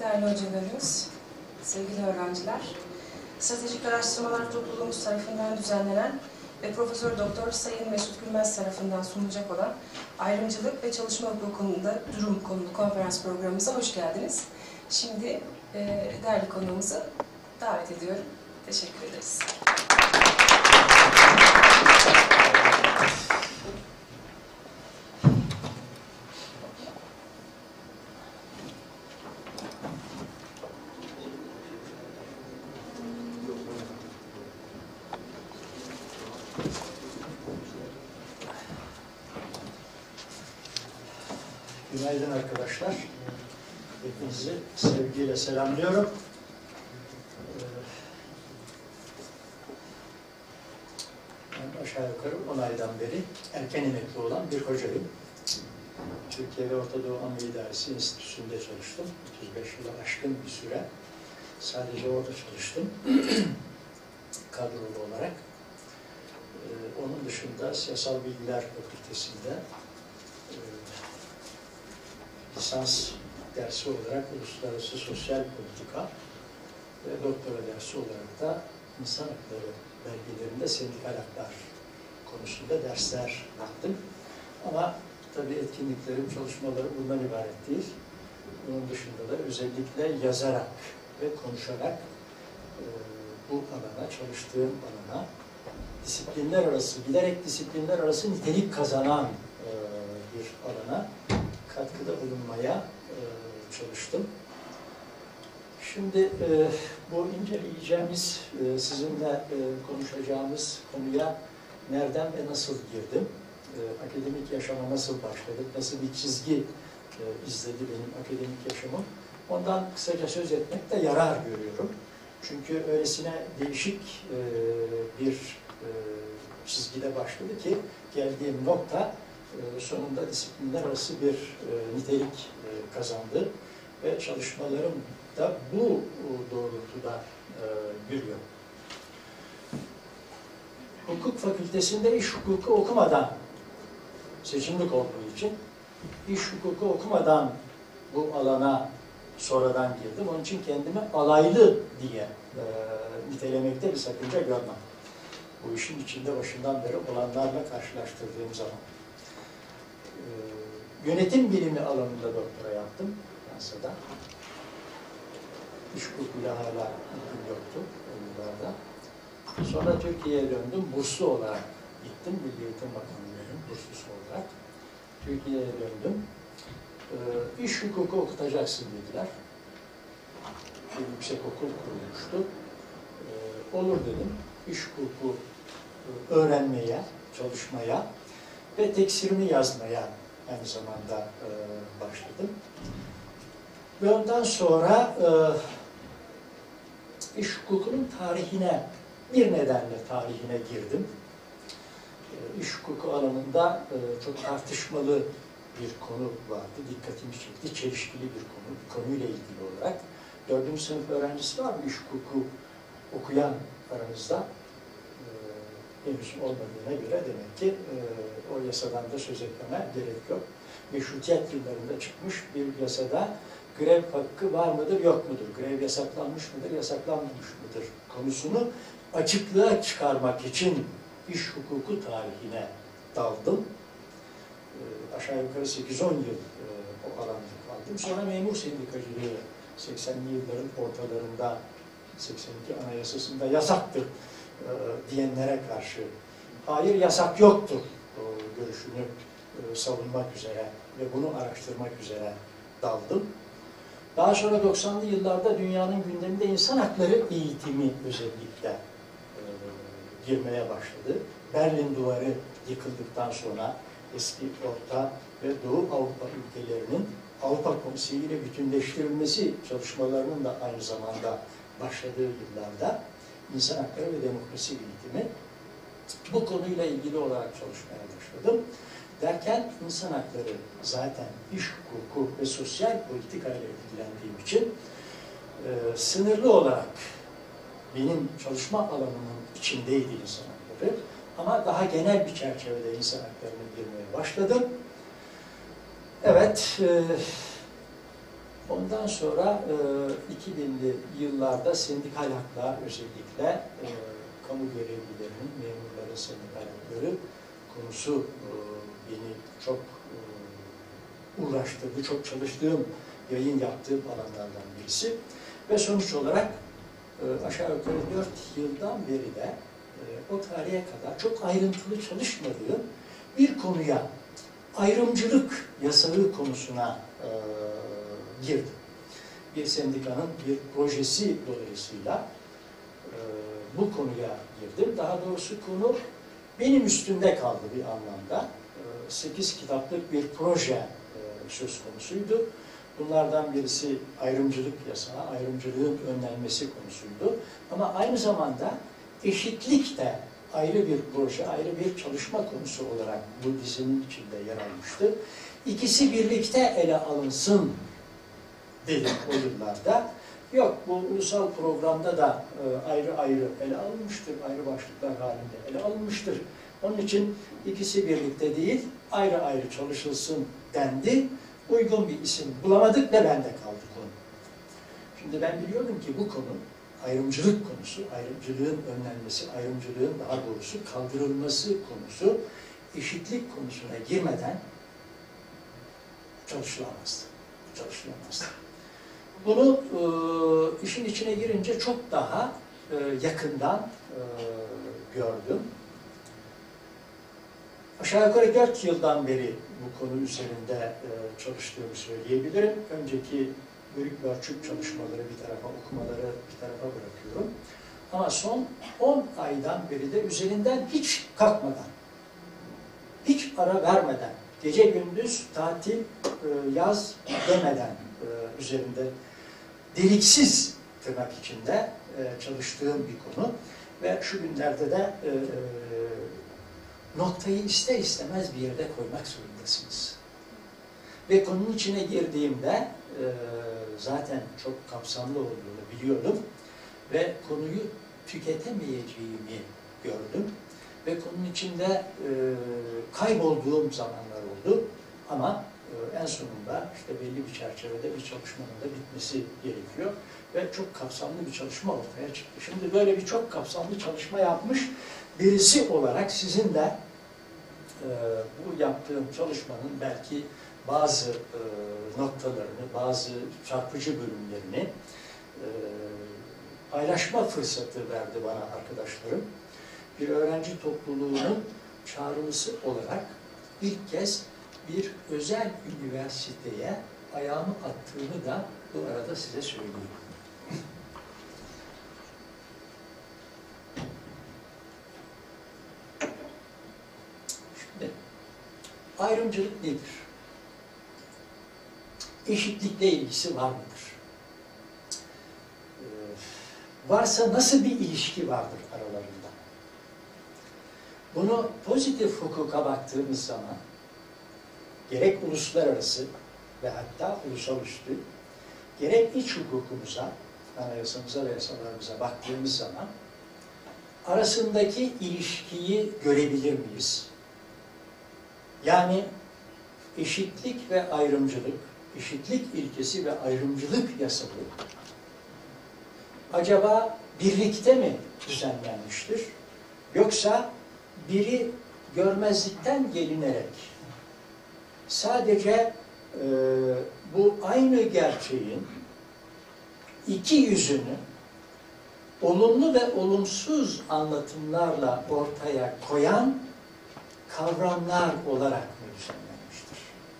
değerli hocalarımız, sevgili öğrenciler, Stratejik Araştırmalar Topluluğumuz tarafından düzenlenen ve Profesör Doktor Sayın Mesut Gülmez tarafından sunulacak olan Ayrımcılık ve Çalışma Hukuku'nda Durum konulu konferans programımıza hoş geldiniz. Şimdi değerli konuğumuzu davet ediyorum. Teşekkür ederiz. Günaydın arkadaşlar. Hepinizi sevgiyle selamlıyorum. Ben aşağı yukarı 10 aydan beri erken emekli olan bir hocayım. Türkiye ve Orta Doğu Anadolu İdaresi Enstitüsü'nde çalıştım. 35 yılı aşkın bir süre. Sadece orada çalıştım. Kadrolu olarak. Onun dışında Siyasal Bilgiler Fakültesi'nde lisans dersi olarak Uluslararası Sosyal Politika ve doktora dersi olarak da İnsan Hakları belgelerinde sendikal haklar konusunda dersler yaptım. Ama tabii etkinliklerim, çalışmalarım bundan ibaret değil. Bunun dışında da özellikle yazarak ve konuşarak bu alana, çalıştığım alana disiplinler arası, giderek disiplinler arası nitelik kazanan bir alana katkıda bulunmaya çalıştım. Şimdi bu inceleyeceğimiz, sizinle konuşacağımız konuya nereden ve nasıl girdim, akademik yaşama nasıl başladık, nasıl bir çizgi izledi benim akademik yaşamım, ondan kısaca söz etmekte yarar görüyorum. Çünkü öylesine değişik bir çizgide başladı ki geldiğim nokta sonunda disiplinler arası bir nitelik kazandı ve çalışmalarım da bu doğrultuda yürüyor. Hukuk fakültesinde iş hukuku okumadan, seçimlik olduğu için iş hukuku okumadan bu alana sonradan girdim. Onun için kendimi alaylı diye nitelemekte bir sakınca görmem. Bu işin içinde başından beri olanlarla karşılaştırdığım zaman. Yönetim bilimi alanında doktora yaptım Fransa'da. İş hukukuyla hala ilgim yoktu o yıllarda. Sonra Türkiye'ye döndüm. Burslu olarak gittim. Milli Eğitim Bakanlığı'nın burslusu olarak. Türkiye'ye döndüm. İş hukuku okutacaksın dediler. Bir yüksek okul kurulmuştu. Olur dedim. İş hukuku öğrenmeye, çalışmaya ve teksirimi yazmaya aynı zamanda başladım. Ve ondan sonra iş hukukunun tarihine, bir nedenle tarihine girdim. İş hukuku alanında çok tartışmalı bir konu vardı, dikkatimi çekti, çelişkili bir konu, konuyla ilgili olarak. 4. sınıf öğrencisi var mı iş hukuku okuyan aranızda? Henüz olmadığına göre demek ki o yasadan da söz etmeme gerek yok. Meşrutiyet yıllarında çıkmış bir yasada grev hakkı var mıdır, yok mudur? Grev yasaklanmış mıdır, yasaklanmamış mıdır? Konusunu açıklığa çıkarmak için iş hukuku tarihine daldım. Aşağı yukarı 8-10 yıl o alanda kaldım. Sonra memur sendikacılığı 80'li yılların ortalarında 82 Anayasası'nda yasaktır diyenlere karşı hayır yasak yoktur görüşünü savunmak üzere ve bunu araştırmak üzere daldım. Daha sonra 90'lı yıllarda dünyanın gündeminde insan hakları eğitimi özellikle girmeye başladı. Berlin Duvarı yıkıldıktan sonra eski Orta ve Doğu Avrupa ülkelerinin Avrupa Konseyi ile bütünleştirilmesi çalışmalarının da aynı zamanda başladığı yıllarda insan hakları ve demokrasi eğitimi bu konuyla ilgili olarak çalışmaya başladım. Derken insan hakları zaten iş hukuku ve sosyal politika ile ilgilendiğim için sınırlı olarak benim çalışma alanımın içindeydi insan hakları. Ama daha genel bir çerçevede insan haklarına girmeye başladım. Evet, Ondan sonra 2000'li yıllarda sendikal haklar, özellikle kamu görevlilerinin, memurların sendikal hakları konusu beni çok uğraştırdı, çok çalıştığım, yayın yaptığım alanlardan birisi. Ve sonuç olarak aşağı yukarı 4 yıldan beri de o tarihe kadar çok ayrıntılı çalışmadığım bir konuya, ayrımcılık yasağı konusuna girdim. Bir sendikanın bir projesi dolayısıyla bu konuya girdim. Daha doğrusu konu benim üstümde kaldı bir anlamda. 8 kitaplık bir proje söz konusuydu. Bunlardan birisi ayrımcılık yasağı, ayrımcılığın önlenmesi konusuydu. Ama aynı zamanda eşitlik de ayrı bir proje, ayrı bir çalışma konusu olarak bu dizinin içinde yer almıştı. İkisi birlikte ele alınsın dedim o yıllarda. Yok, bu ulusal programda da ayrı ayrı ele alınmıştır, ayrı başlıklar halinde ele alınmıştır. Onun için ikisi birlikte değil, ayrı ayrı çalışılsın dendi. Uygun bir isim bulamadık ve bende kaldı konu. Şimdi ben biliyordum ki bu konu, ayrımcılık konusu, ayrımcılığın önlenmesi, ayrımcılığın daha doğrusu kaldırılması konusu, eşitlik konusuna girmeden çalışılamazdı. Çalışılamazdı. Bunu işin içine girince çok daha yakından gördüm. Aşağı yukarı 4 yıldan beri bu konu üzerinde çalıştığımı söyleyebilirim. Önceki bölük bölçük çalışmaları bir tarafa, okumaları bir tarafa bırakıyorum. Ama son 10 aydan beri de üzerinden hiç kalkmadan, hiç ara vermeden, gece gündüz, tatil, yaz demeden üzerinde deliksiz tırnak içinde çalıştığım bir konu. Ve şu günlerde de noktayı ister istemez bir yerde koymak zorundasınız. Ve konunun içine girdiğimde zaten çok kapsamlı olduğunu biliyordum ve konuyu tüketemeyeceğimi gördüm ve konunun içinde kaybolduğum zamanlar oldu ama en sonunda işte belli bir çerçevede bir çalışmanın da bitmesi gerekiyor ve çok kapsamlı bir çalışma ortaya çıktı. Şimdi böyle bir çok kapsamlı çalışma yapmış birisi olarak sizin de bu yaptığım çalışmanın belki bazı noktalarını, bazı çarpıcı bölümlerini paylaşma fırsatı verdi bana arkadaşlarım. Bir öğrenci topluluğunun çağrılısı olarak ilk kez bir özel üniversiteye ayağımı attığımı da bu arada size söyleyeyim. Şimdi, ayrımcılık nedir? Eşitlikle ilgisi var mıdır? Varsa nasıl bir ilişki vardır aralarında? Bunu pozitif hukuka baktığımız zaman gerek uluslararası ve hatta ulusal üstü, gerek iç hukukumuza, anayasamıza ve yasalarımıza baktığımız zaman arasındaki ilişkiyi görebilir miyiz? Yani eşitlik ve ayrımcılık, eşitlik ilkesi ve ayrımcılık yasağı acaba birlikte mi düzenlenmiştir? Yoksa biri görmezlikten gelinerek sadece bu aynı gerçeğin iki yüzünü olumlu ve olumsuz anlatımlarla ortaya koyan kavramlar olarak mı düzenlenmiştir?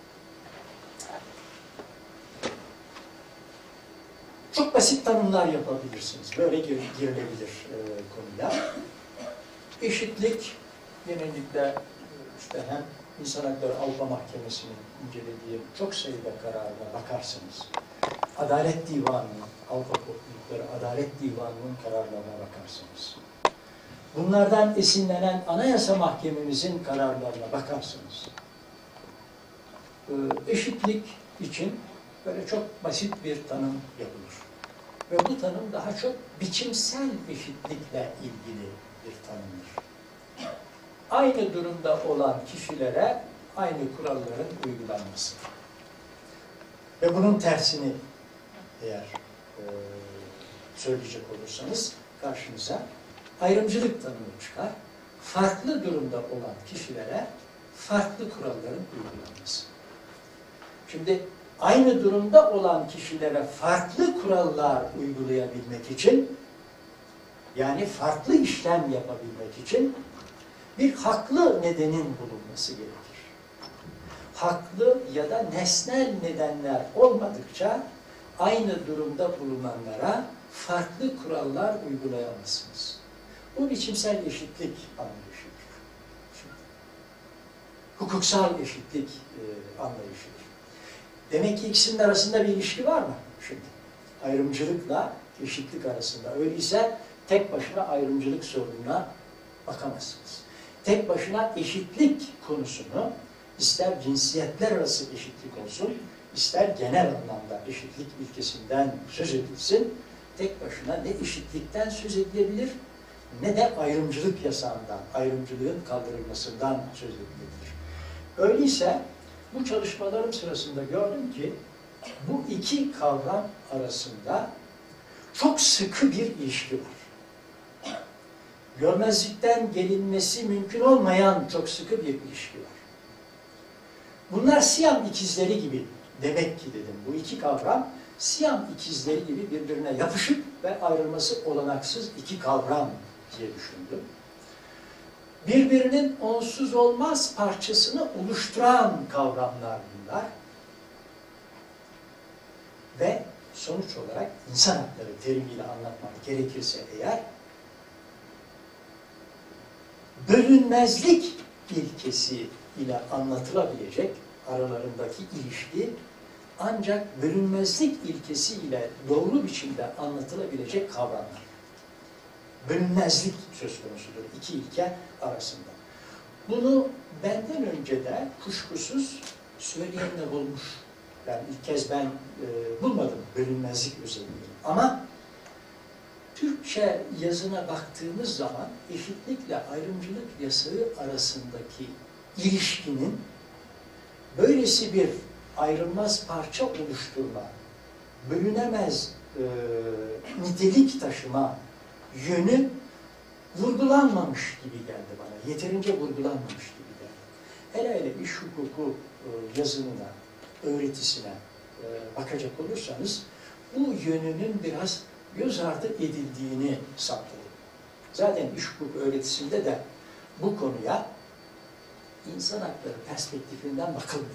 Çok basit tanımlar yapabilirsiniz. Böyle girilebilir konuya. Eşitlik genellikle işte hem İnsan Hakları Avrupa Mahkemesi'nin incelediği çok sayıda kararına bakarsınız. Adalet Divanı'nın, Avrupa Toplulukları Adalet Divanı'nın kararlarına bakarsınız. Bunlardan esinlenen Anayasa Mahkememizin kararlarına bakarsınız. Eşitlik için böyle çok basit bir tanım yapılır. Ve bu tanım daha çok biçimsel eşitlikle ilgili bir tanımdır. Aynı durumda olan kişilere aynı kuralların uygulanması. Ve bunun tersini eğer söyleyecek olursanız karşınıza ayrımcılık tanımı çıkar. Farklı durumda olan kişilere farklı kuralların uygulanması. Şimdi aynı durumda olan kişilere farklı kurallar uygulayabilmek için, yani farklı işlem yapabilmek için bir haklı nedenin bulunması gerekir. Haklı ya da nesnel nedenler olmadıkça aynı durumda bulunanlara farklı kurallar uygulayamazsınız. Bu biçimsel eşitlik anlayışıdır. Hukuksal eşitlik anlayışıdır. Demek ki ikisinin arasında bir ilişki var mı? Şimdi ayrımcılıkla eşitlik arasında. Öyleyse tek başına ayrımcılık sorununa bakamazsınız. Tek başına eşitlik konusunu ister cinsiyetler arası eşitlik olsun, ister genel anlamda eşitlik ilkesinden söz edilsin, tek başına ne eşitlikten söz edilebilir, ne de ayrımcılık yasağından, ayrımcılığın kaldırılmasından söz edilebilir. Öyleyse bu çalışmalarım sırasında gördüm ki bu iki kavram arasında çok sıkı bir ilişki var. Görmezlikten gelinmesi mümkün olmayan çok sıkı bir ilişki var. Bunlar Siyam ikizleri gibi demek ki dedim. Bu iki kavram Siyam ikizleri gibi birbirine yapışık ve ayrılması olanaksız iki kavram diye düşündüm. Birbirinin onsuz olmaz parçasını oluşturan kavramlar bunlar. Ve sonuç olarak insan hakları terimiyle anlatmak gerekirse eğer, bölünmezlik ilkesi ile anlatılabilecek aralarındaki ilişki ancak bölünmezlik ilkesi ile doğru biçimde anlatılabilecek kavramlar. Bölünmezlik söz konusudur iki ilke arasında. Bunu benden önce de kuşkusuz söyleyenler olmuş. Yani ilk kez ben bulmadım bölünmezlik özelliğini. Ama Türkçe yazına baktığımız zaman eşitlikle ayrımcılık yasağı arasındaki ilişkinin böylesi bir ayrılmaz parça oluşturma, bölünemez nitelik taşıma yönü vurgulanmamış gibi geldi bana. Yeterince vurgulanmamış gibi geldi. Hele hele iş hukuku yazımına, öğretisine bakacak olursanız bu yönünün biraz göz ardı edildiğini saptadım. Zaten iş hukuku öğretisinde de bu konuya insan hakları perspektifinden bakılmıyor.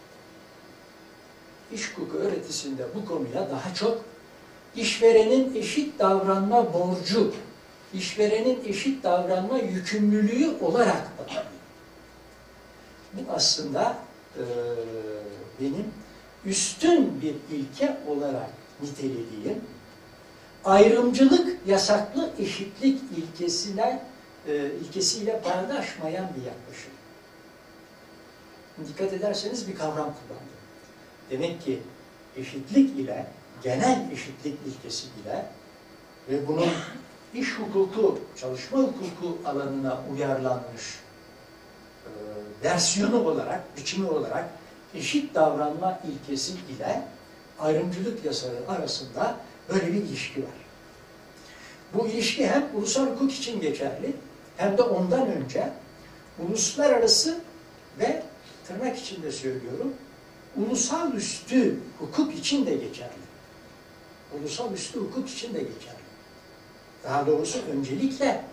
İş hukuku öğretisinde bu konuya daha çok işverenin eşit davranma borcu, işverenin eşit davranma yükümlülüğü olarak bakılıyor. Bu aslında benim üstün bir ilke olarak nitelediğim ayrımcılık yasaklı eşitlik ilkesiyle bağdaşmayan bir yaklaşım. Dikkat ederseniz bir kavram kullandım. Demek ki eşitlik ile, genel eşitlik ilkesi ile ve bunun iş hukuku, çalışma hukuku alanına uyarlanmış versiyonu olarak, biçimi olarak eşit davranma ilkesi ile ayrımcılık yasağı arasında böyle bir ilişki var. Bu ilişki hem ulusal hukuk için geçerli hem de ondan önce uluslararası ve tırnak içinde söylüyorum, ulusal üstü hukuk için de geçerli. Ulusal üstü hukuk için de geçerli. Daha doğrusu öncelikle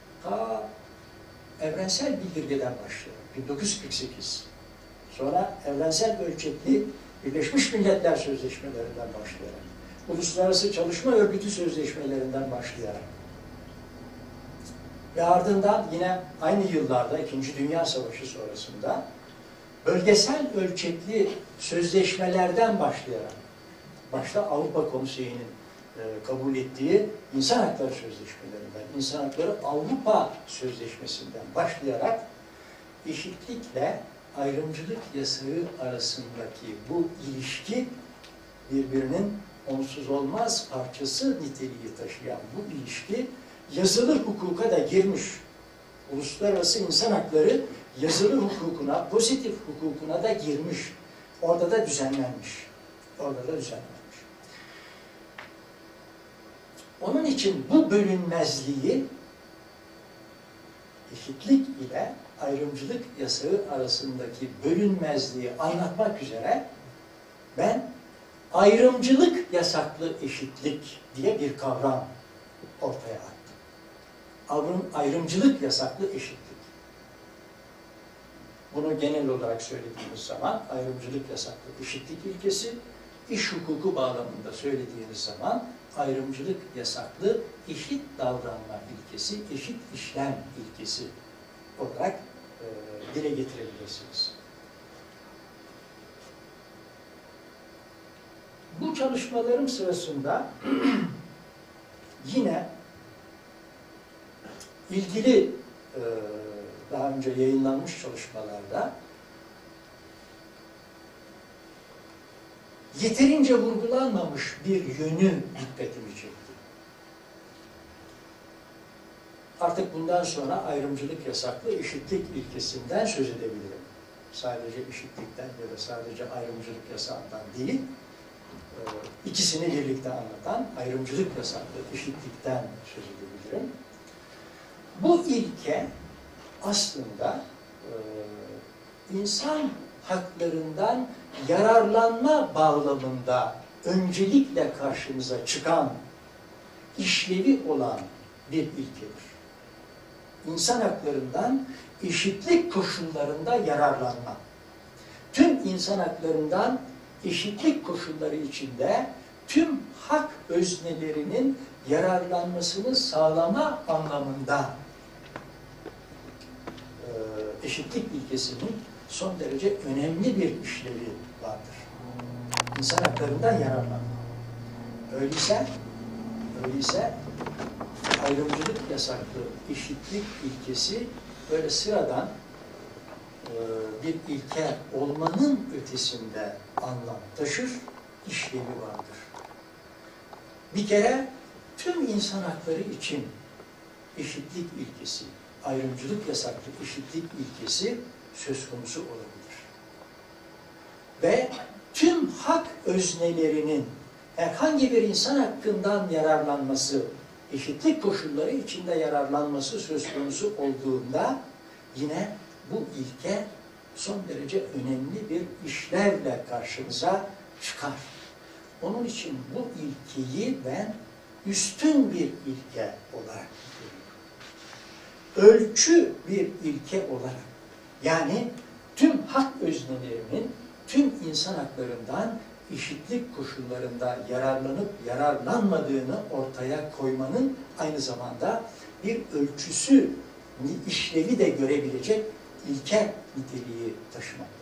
evrensel bildirgeden başlıyor. 1948. Sonra evrensel ölçekli Birleşmiş Milletler Sözleşmelerinden başlayarak, Uluslararası Çalışma Örgütü Sözleşmelerinden başlayarak ve ardından yine aynı yıllarda İkinci Dünya Savaşı sonrasında bölgesel ölçekli sözleşmelerden başlayarak, başta Avrupa Konseyi'nin kabul ettiği İnsan Hakları Sözleşmelerinden, İnsan Hakları Avrupa Sözleşmesi'nden başlayarak eşitlikle ayrımcılık yasağı arasındaki bu ilişki birbirinin onsuz olmaz parçası niteliği taşıyan bu ilişki yazılı hukuka da girmiş. Uluslararası insan hakları yazılı hukukuna, pozitif hukukuna da girmiş. Orada da düzenlenmiş. Orada da düzenlenmiş. Onun için bu bölünmezliği eşitlik ile ayrımcılık yasağı arasındaki bölünmezliği anlatmak üzere ben ayrımcılık yasaklı eşitlik diye bir kavram ortaya attım. Ayrımcılık yasaklı eşitlik. Bunu genel olarak söylediğimiz zaman ayrımcılık yasaklı eşitlik ilkesi, iş hukuku bağlamında söylediğimiz zaman ayrımcılık yasaklı eşit davranma ilkesi, eşit işlem ilkesi olarak dile getirebilirsiniz. Bu çalışmalarım sırasında yine ilgili daha önce yayınlanmış çalışmalarda yeterince vurgulanmamış bir yönü dikkatimi çekti. Artık bundan sonra ayrımcılık yasaklı eşitlik ilkesinden söz edebilirim. Sadece eşitlikten ya da sadece ayrımcılık yasağından değil, ikisini birlikte anlatan ayrımcılık yasaklı eşitlikten söz edebilirim. Bu ilke aslında insan haklarından yararlanma bağlamında öncelikle karşımıza çıkan, işlevi olan bir ilkedir. İnsan haklarından eşitlik koşullarında yararlanma. Tüm insan haklarından eşitlik koşulları içinde tüm hak öznelerinin yararlanmasını sağlama anlamında eşitlik ilkesinin son derece önemli bir işlevi vardır. İnsan haklarından yararlanma. Öyleyse ayrımcılık yasaklı eşitlik ilkesi böyle sıradan bir ilke olmanın ötesinde anlam taşır, işlevi vardır. Bir kere tüm insan hakları için eşitlik ilkesi, ayrımcılık yasaklı eşitlik ilkesi söz konusu olabilir. Ve tüm hak öznelerinin herhangi bir insan hakkından yararlanması, eşitlik koşulları içinde yararlanması söz konusu olduğunda yine bu ilke son derece önemli bir işlevle karşımıza çıkar. Onun için bu ilkeyi ben üstün bir ilke olarak görüyorum. Ölçü bir ilke olarak, yani tüm hak öznelerinin tüm insan haklarından eşitlik koşullarında yararlanıp yararlanmadığını ortaya koymanın aynı zamanda bir ölçüsü, işlevi de görebilecek ilke niteliği taşımaktadır.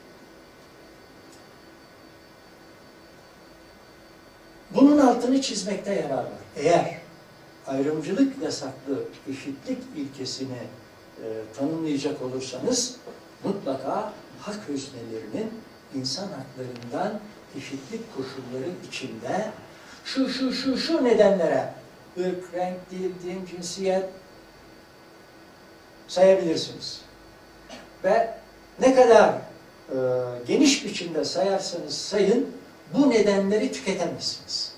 Bunun altını çizmekte yarar var. Eğer ayrımcılık yasaklı eşitlik ilkesini tanımlayacak olursanız mutlaka hak öznelerinin insan haklarından eşitlik koşulları içinde şu nedenlere ırk, renk, dil, din, cinsiyet sayabilirsiniz. Ve ne kadar geniş biçimde sayarsanız sayın bu nedenleri tüketemezsiniz.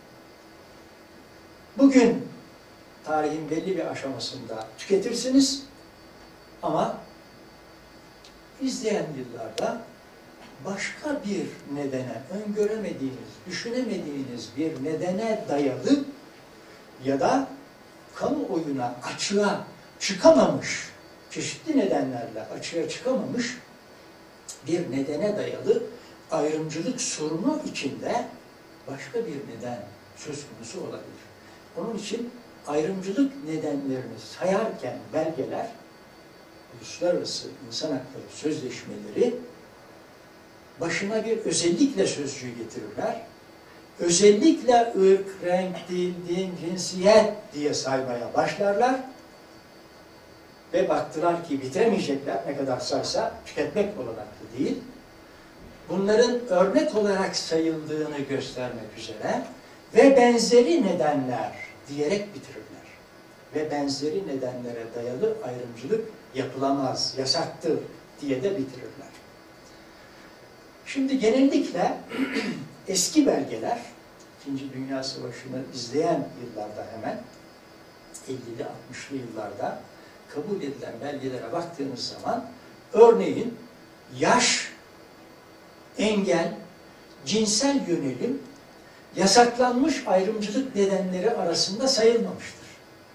Bugün tarihin belli bir aşamasında tüketirsiniz ama izleyen yıllarda başka bir nedene, öngöremediğiniz, düşünemediğiniz bir nedene dayalı ya da kamuoyuna açığa çıkamamış, çeşitli nedenlerle açığa çıkamamış bir nedene dayalı ayrımcılık sorunu içinde başka bir neden söz konusu olabilir. Onun için ayrımcılık nedenlerini sayarken belgeler, uluslararası insan hakları sözleşmeleri başına bir özellikle sözcüğü getirirler. Özellikle ırk, renk, dil, din, cinsiyet diye saymaya başlarlar. Ve baktılar ki bitiremeyecekler, ne kadar saysa tüketmek olanaklı değil. Bunların örnek olarak sayıldığını göstermek üzere ve benzeri nedenler diyerek bitirirler. Ve benzeri nedenlere dayalı ayrımcılık yapılamaz, yasaktır diye de bitirirler. Şimdi genellikle eski belgeler İkinci Dünya Savaşı'nı izleyen yıllarda hemen 50'li 60'lı yıllarda kabul edilen belgelere baktığınız zaman örneğin yaş, engel, cinsel yönelim yasaklanmış ayrımcılık nedenleri arasında sayılmamıştır.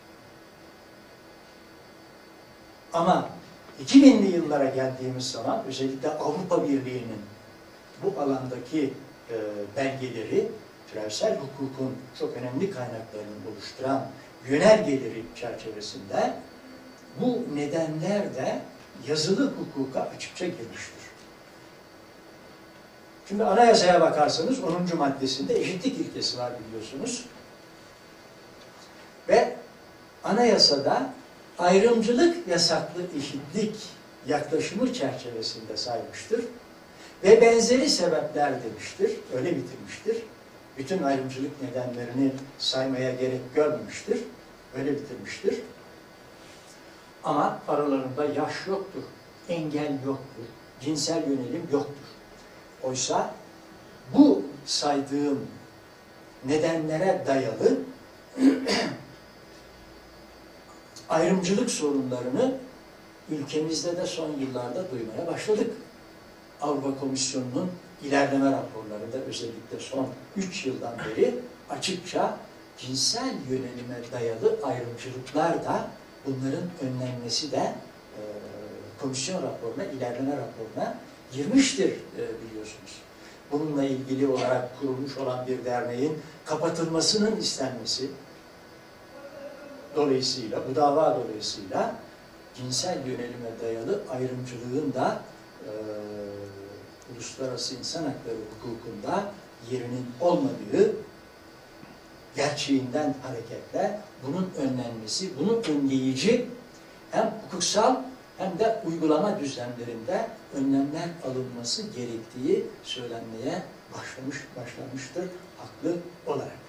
Ama 2000'li yıllara geldiğimiz zaman özellikle Avrupa Birliği'nin bu alandaki belgeleri, türevsel hukukun çok önemli kaynaklarını oluşturan yönergeleri çerçevesinde bu nedenler de yazılı hukuka açıkça girmiştir. Şimdi anayasaya bakarsanız 10. maddesinde eşitlik ilkesi var biliyorsunuz. Ve anayasada ayrımcılık yasaklı eşitlik yaklaşımı çerçevesinde saymıştır. Ve benzeri sebepler demiştir, öyle bitirmiştir. Bütün ayrımcılık nedenlerini saymaya gerek görmemiştir, öyle bitirmiştir. Ama aralarında yaş yoktur, engel yoktur, cinsel yönelim yoktur. Oysa bu saydığım nedenlere dayalı ayrımcılık sorunlarını ülkemizde de son yıllarda duymaya başladık. Avrupa Komisyonu'nun ilerleme raporları da özellikle son 3 yıldan beri açıkça cinsel yönelime dayalı ayrımcılıklar da bunların önlenmesi de komisyon raporuna, ilerleme raporuna girmiştir biliyorsunuz. Bununla ilgili olarak kurulmuş olan bir derneğin kapatılmasının istenmesi dolayısıyla, bu dava dolayısıyla cinsel yönelime dayalı ayrımcılığın da uluslararası insan hakları hukukunda yerinin olmadığı gerçeğinden hareketle bunun önlenmesi, bunun önleyici hem hukuksal hem de uygulama düzenlerinde önlemler alınması gerektiği söylenmeye başlanmıştır haklı olarak.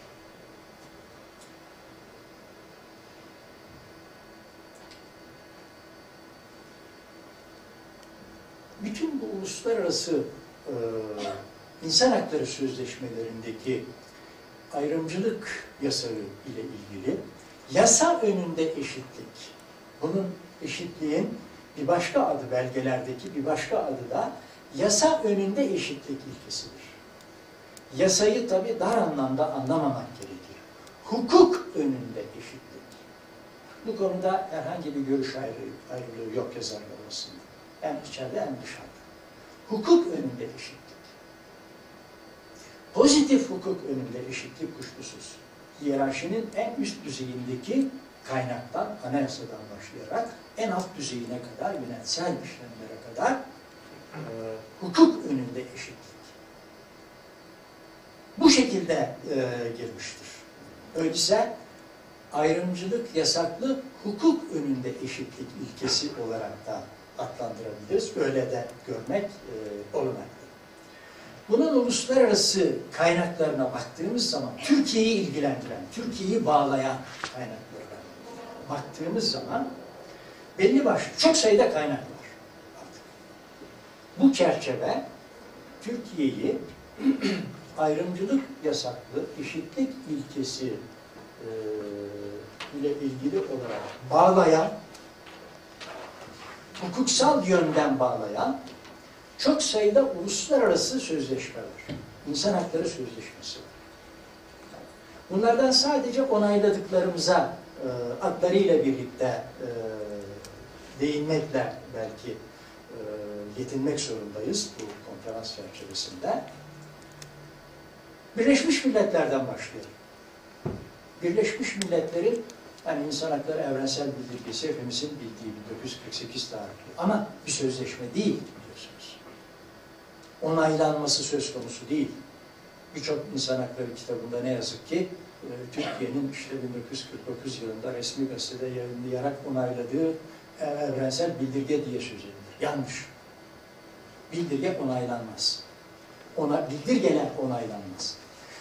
Bütün bu uluslararası insan hakları sözleşmelerindeki ayrımcılık yasağı ile ilgili yasa önünde eşitlik, bunun eşitliğin bir başka adı, belgelerdeki bir başka adı da yasa önünde eşitlik ilkesidir. Yasayı tabii dar anlamda anlamamak gerekir. Hukuk önünde eşitlik. Bu konuda herhangi bir görüş ayrılığı yok yazarlar arasında. Hem içeride hem dışarıda. Hukuk önünde eşitlik. Pozitif hukuk önünde eşitlik kuşkusuz. Hiyerarşinin en üst düzeyindeki kaynaktan, anayasadan başlayarak en alt düzeyine kadar, yönetsel işlemlere kadar hukuk önünde eşitlik. Bu şekilde girmiştir. Öyleyse ayrımcılık yasaklı hukuk önünde eşitlik ilkesi olarak da adlandırabiliriz. Öyle de görmek olmaktadır. Bunun uluslararası kaynaklarına baktığımız zaman, Türkiye'yi ilgilendiren, Türkiye'yi bağlayan kaynaklarına baktığımız zaman belli başlı, çok sayıda kaynak var artık. Bu çerçeve Türkiye'yi ayrımcılık yasaklı eşitlik ilkesi ile ilgili olarak bağlayan, hukuksal yönden bağlayan çok sayıda uluslararası sözleşme var. İnsan hakları sözleşmesi var. Bunlardan sadece onayladıklarımıza adlarıyla birlikte değinmekle belki yetinmek zorundayız bu konferans çerçevesinde. Birleşmiş Milletler'den başlayalım. Birleşmiş Milletler'in yani İnsan Hakları Evrensel Bildirgesi hepimizin bildiği 1948 tarihli ama bir sözleşme değil biliyorsunuz. Onaylanması söz konusu değil. Birçok insan hakları kitabında ne yazık ki Türkiye'nin işte 1949 yılında resmi gazetede yayınlayarak onayladığı evrensel bildirge diye söz edilir. Yanlış. Bildirge onaylanmaz. Bildirgeler onaylanmaz.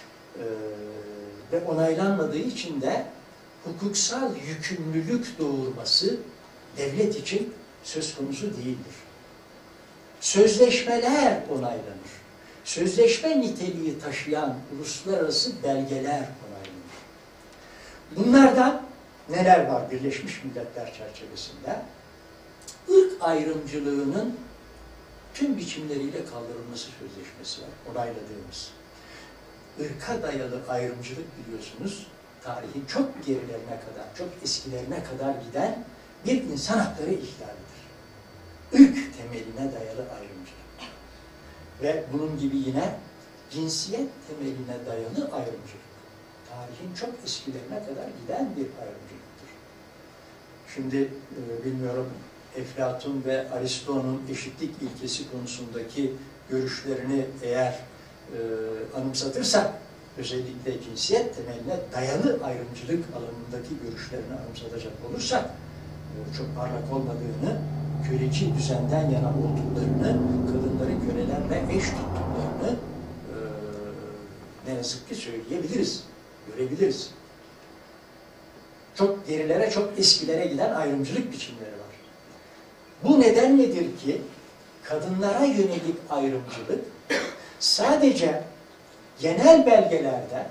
Ve onaylanmadığı için de hukuksal yükümlülük doğurması devlet için söz konusu değildir. Sözleşmeler onaylanır. sözleşme niteliği taşıyan uluslararası belgeler onaylanır. Bunlardan neler var Birleşmiş Milletler çerçevesinde? Irk ayrımcılığının tüm biçimleriyle kaldırılması sözleşmesi var, onayladığımız. Irka dayalı ayrımcılık biliyorsunuz, tarihin çok gerilerine kadar, çok eskilerine kadar giden bir insan hakları ihlalidir. Irk temeline dayalı ayrımcılık. Ve bunun gibi yine cinsiyet temeline dayalı ayrımcılık. Tarihin çok eskilerine kadar giden bir ayrımcılıktır. Şimdi bilmiyorum, Eflatun ve Aristo'nun eşitlik ilkesi konusundaki görüşlerini eğer anımsatırsak, özellikle cinsiyet temeline dayalı ayrımcılık alanındaki görüşlerini anımsatacak olursak, çok parlak olmadığını, köleci düzenden yana olduklarını, kadınların kölelerle eş tuttuklarını ne yazık ki söyleyebiliriz, görebiliriz. Çok gerilere, çok eskilere giden ayrımcılık biçimleri var. Bu nedenledir ki kadınlara yönelik ayrımcılık sadece genel belgelerde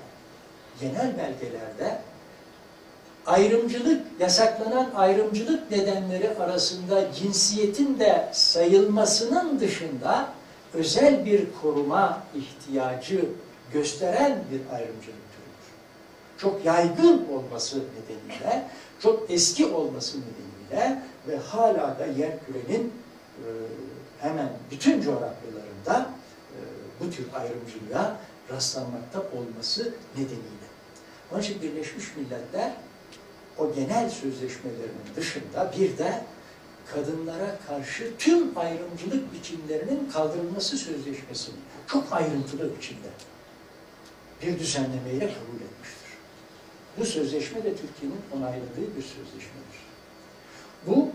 ayrımcılık, yasaklanan ayrımcılık nedenleri arasında cinsiyetin de sayılmasının dışında özel bir koruma ihtiyacı gösteren bir ayrımcılık türüdür. Çok yaygın olması nedeniyle, çok eski olması nedeniyle ve hala da yerkürenin hemen bütün coğrafyalarında bu tür ayrımcılığa rastlanmakta olması nedeniyle. Onun için Birleşmiş Milletler o genel sözleşmelerinin dışında bir de kadınlara karşı tüm ayrımcılık biçimlerinin kaldırılması sözleşmesini çok ayrıntılı biçimde bir düzenlemeyle kabul etmiştir. Bu sözleşme de Türkiye'nin onayladığı bir sözleşmedir. Bu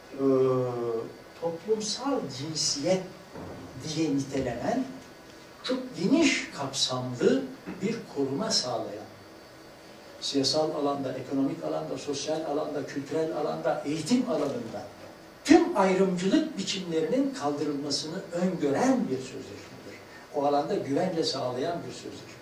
toplumsal cinsiyet diye nitelenen çok geniş kapsamlı bir koruma sağlayan, siyasal alanda, ekonomik alanda, sosyal alanda, kültürel alanda, eğitim alanında tüm ayrımcılık biçimlerinin kaldırılmasını öngören bir sözleşmedir. O alanda güvence sağlayan bir sözleşmedir.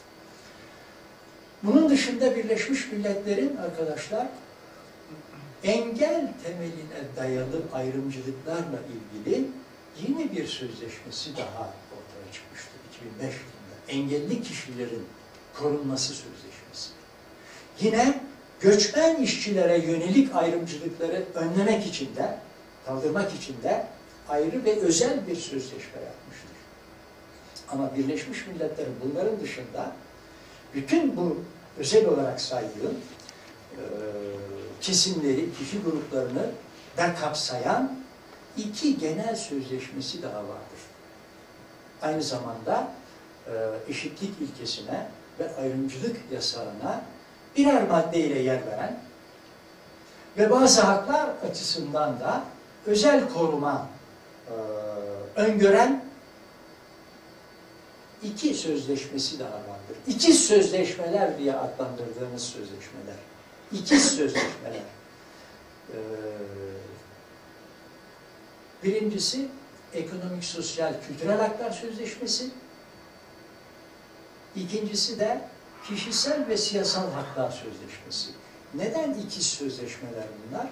Bunun dışında Birleşmiş Milletler'in arkadaşlar engel temeline dayalı ayrımcılıklarla ilgili yeni bir sözleşmesi daha ortaya çıkmıştır 2005 yılında. Engelli kişilerin korunması sözleşmesi. Yine göçmen işçilere yönelik ayrımcılıkları önlemek için de, kaldırmak için de ayrı ve özel bir sözleşme yapmıştır. Ama Birleşmiş Milletler'in bunların dışında bütün bu özel olarak saydığım kesimleri, kişi gruplarını da kapsayan iki genel sözleşmesi daha vardır. Aynı zamanda eşitlik ilkesine ve ayrımcılık yasağına birer maddeyle yer veren ve bazı haklar açısından da özel koruma öngören iki sözleşmesi daha vardır. İkiz sözleşmeler diye adlandırdığımız sözleşmeler. İkiz sözleşmeler. Birincisi Ekonomik, Sosyal, Kültürel Haklar Sözleşmesi. İkincisi de Kişisel ve Siyasal Haklar Sözleşmesi. Neden ikiz sözleşmeler bunlar?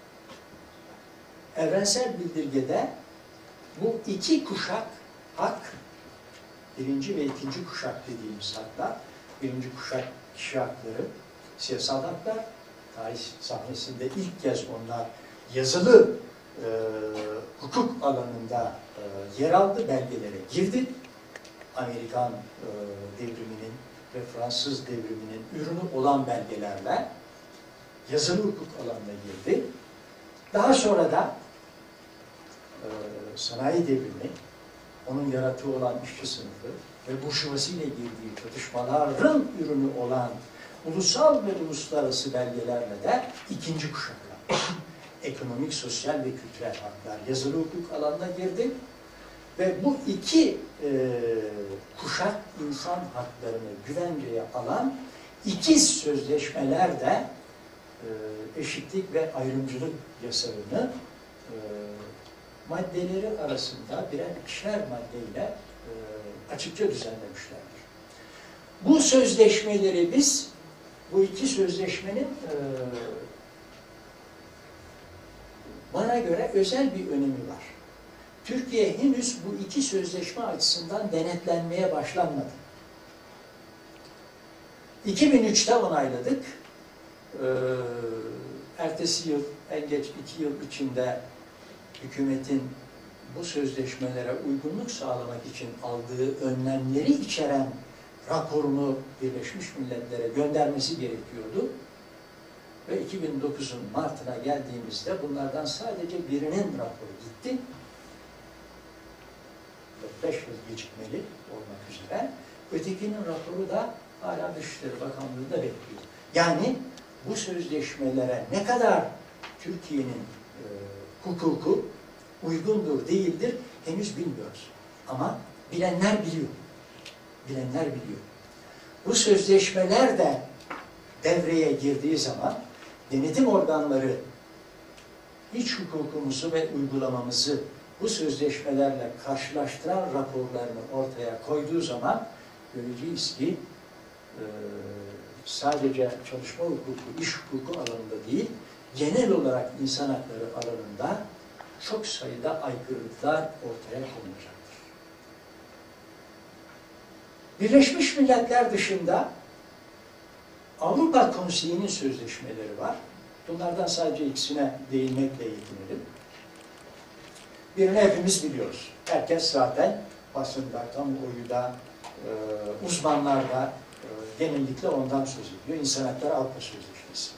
Evrensel bildirgede bu iki kuşak hak, birinci ve ikinci kuşak dediğimiz haklar, birinci kuşak kişi hakları, siyasal haklar, tarih sahnesinde ilk kez onlar yazılı hukuk alanında yer aldı, belgelere girdi. Amerikan devriminin ve Fransız devriminin ürünü olan belgelerle yazılı hukuk alanına girdi. Daha sonra da sanayi devrimi, onun yarattığı olan işçi sınıfı ve burjuvazisiyle girdiği çatışmaların ürünü olan ulusal ve uluslararası belgelerle de ikinci kuşaklar, ekonomik, sosyal ve kültürel haklar, yazılı hukuk alanına girdi. Ve bu iki kuşak insan haklarını güvenceye alan ikiz sözleşmeler de eşitlik ve ayrımcılık yasağını maddeleri arasında birer ikişer maddeyle açıkça düzenlemişlerdir. Bu sözleşmeleri biz, bu iki sözleşmenin bana göre özel bir önemi var. Türkiye henüz bu iki sözleşme açısından denetlenmeye başlanmadı. 2003'te onayladık. Ertesi yıl, en geç 2 yıl içinde hükümetin bu sözleşmelere uygunluk sağlamak için aldığı önlemleri içeren raporunu Birleşmiş Milletler'e göndermesi gerekiyordu. Ve 2009'un Mart'ına geldiğimizde bunlardan sadece birinin raporu gitti. 5 yıl gecikmeli olmak üzere. Ötekinin raporu da hala Dışişleri Bakanlığı'nda bekliyor. Yani bu sözleşmelere ne kadar Türkiye'nin hukuku uygundur, değildir henüz bilmiyoruz. Ama bilenler biliyor. Bilenler biliyor. Bu sözleşmeler de devreye girdiği zaman denetim organları iç hukukumuzu ve uygulamamızı bu sözleşmelerle karşılaştıran raporlarını ortaya koyduğu zaman göreceğiz ki sadece çalışma hukuku, iş hukuku alanında değil, genel olarak insan hakları alanında çok sayıda aykırılıklar ortaya konulacaktır. Birleşmiş Milletler dışında Avrupa Konseyi'nin sözleşmeleri var. Bunlardan sadece ikisine değinmekle yetinelim. Birini hepimiz biliyoruz. Herkes zaten basında, kamuoyuda, uzmanlar da genellikle ondan söz ediyor. İnsan Hakları Avrupa Sözleşmesi.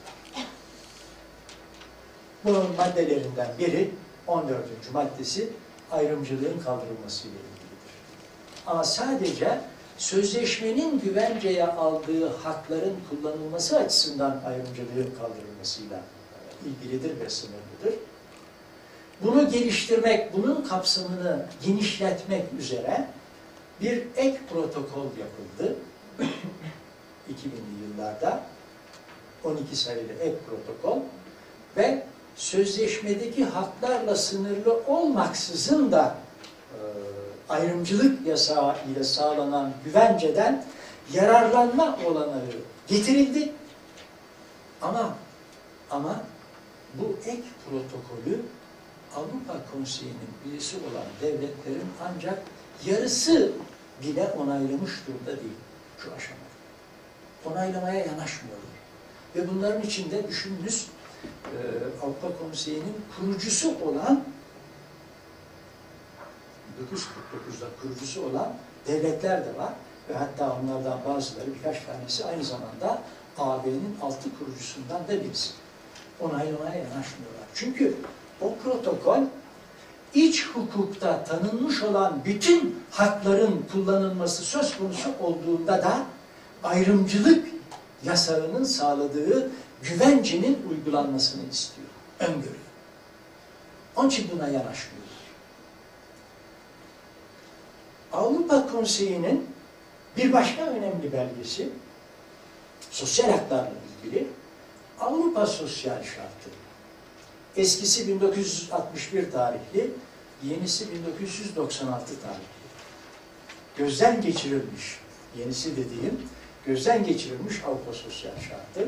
Bunun maddelerinden biri 14. maddesi ayrımcılığın kaldırılmasıyla ilgilidir. Ama sadece sözleşmenin güvenceye aldığı hakların kullanılması açısından ayrımcılığın kaldırılmasıyla ilgilidir ve sınırlıdır. Bunu geliştirmek, bunun kapsamını genişletmek üzere bir ek protokol yapıldı. 2000'li yıllarda 12 sayılı ek protokol ve sözleşmedeki haklarla sınırlı olmaksızın da ayrımcılık yasağı ile sağlanan güvenceden yararlanma olanağı getirildi. Ama bu ek protokolü Avrupa Konseyi'nin üyesi olan devletlerin ancak yarısı bile onaylamış durumda değil şu aşamada. Onaylamaya yanaşmıyorlar. Ve bunların içinde düşününüz Avrupa Konseyi'nin kurucusu olan 1949'da kurucusu olan devletler de var ve hatta onlardan bazıları, birkaç tanesi aynı zamanda AB'nin 6 kurucusundan da birisi. Onaylamaya yanaşmıyorlar. Çünkü o protokol iç hukukta tanınmış olan bütün hakların kullanılması söz konusu olduğunda da ayrımcılık yasağının sağladığı güvencenin uygulanmasını istiyor, öngörüyor. Onun için buna yanaşmıyorlar. Avrupa Konseyi'nin bir başka önemli belgesi, sosyal haklarla ilgili Avrupa Sosyal Şartı. Eskisi 1961 tarihli, yenisi 1996 tarihli. Gözden geçirilmiş, yenisi dediğim, gözden geçirilmiş Avrupa Sosyal Şartı.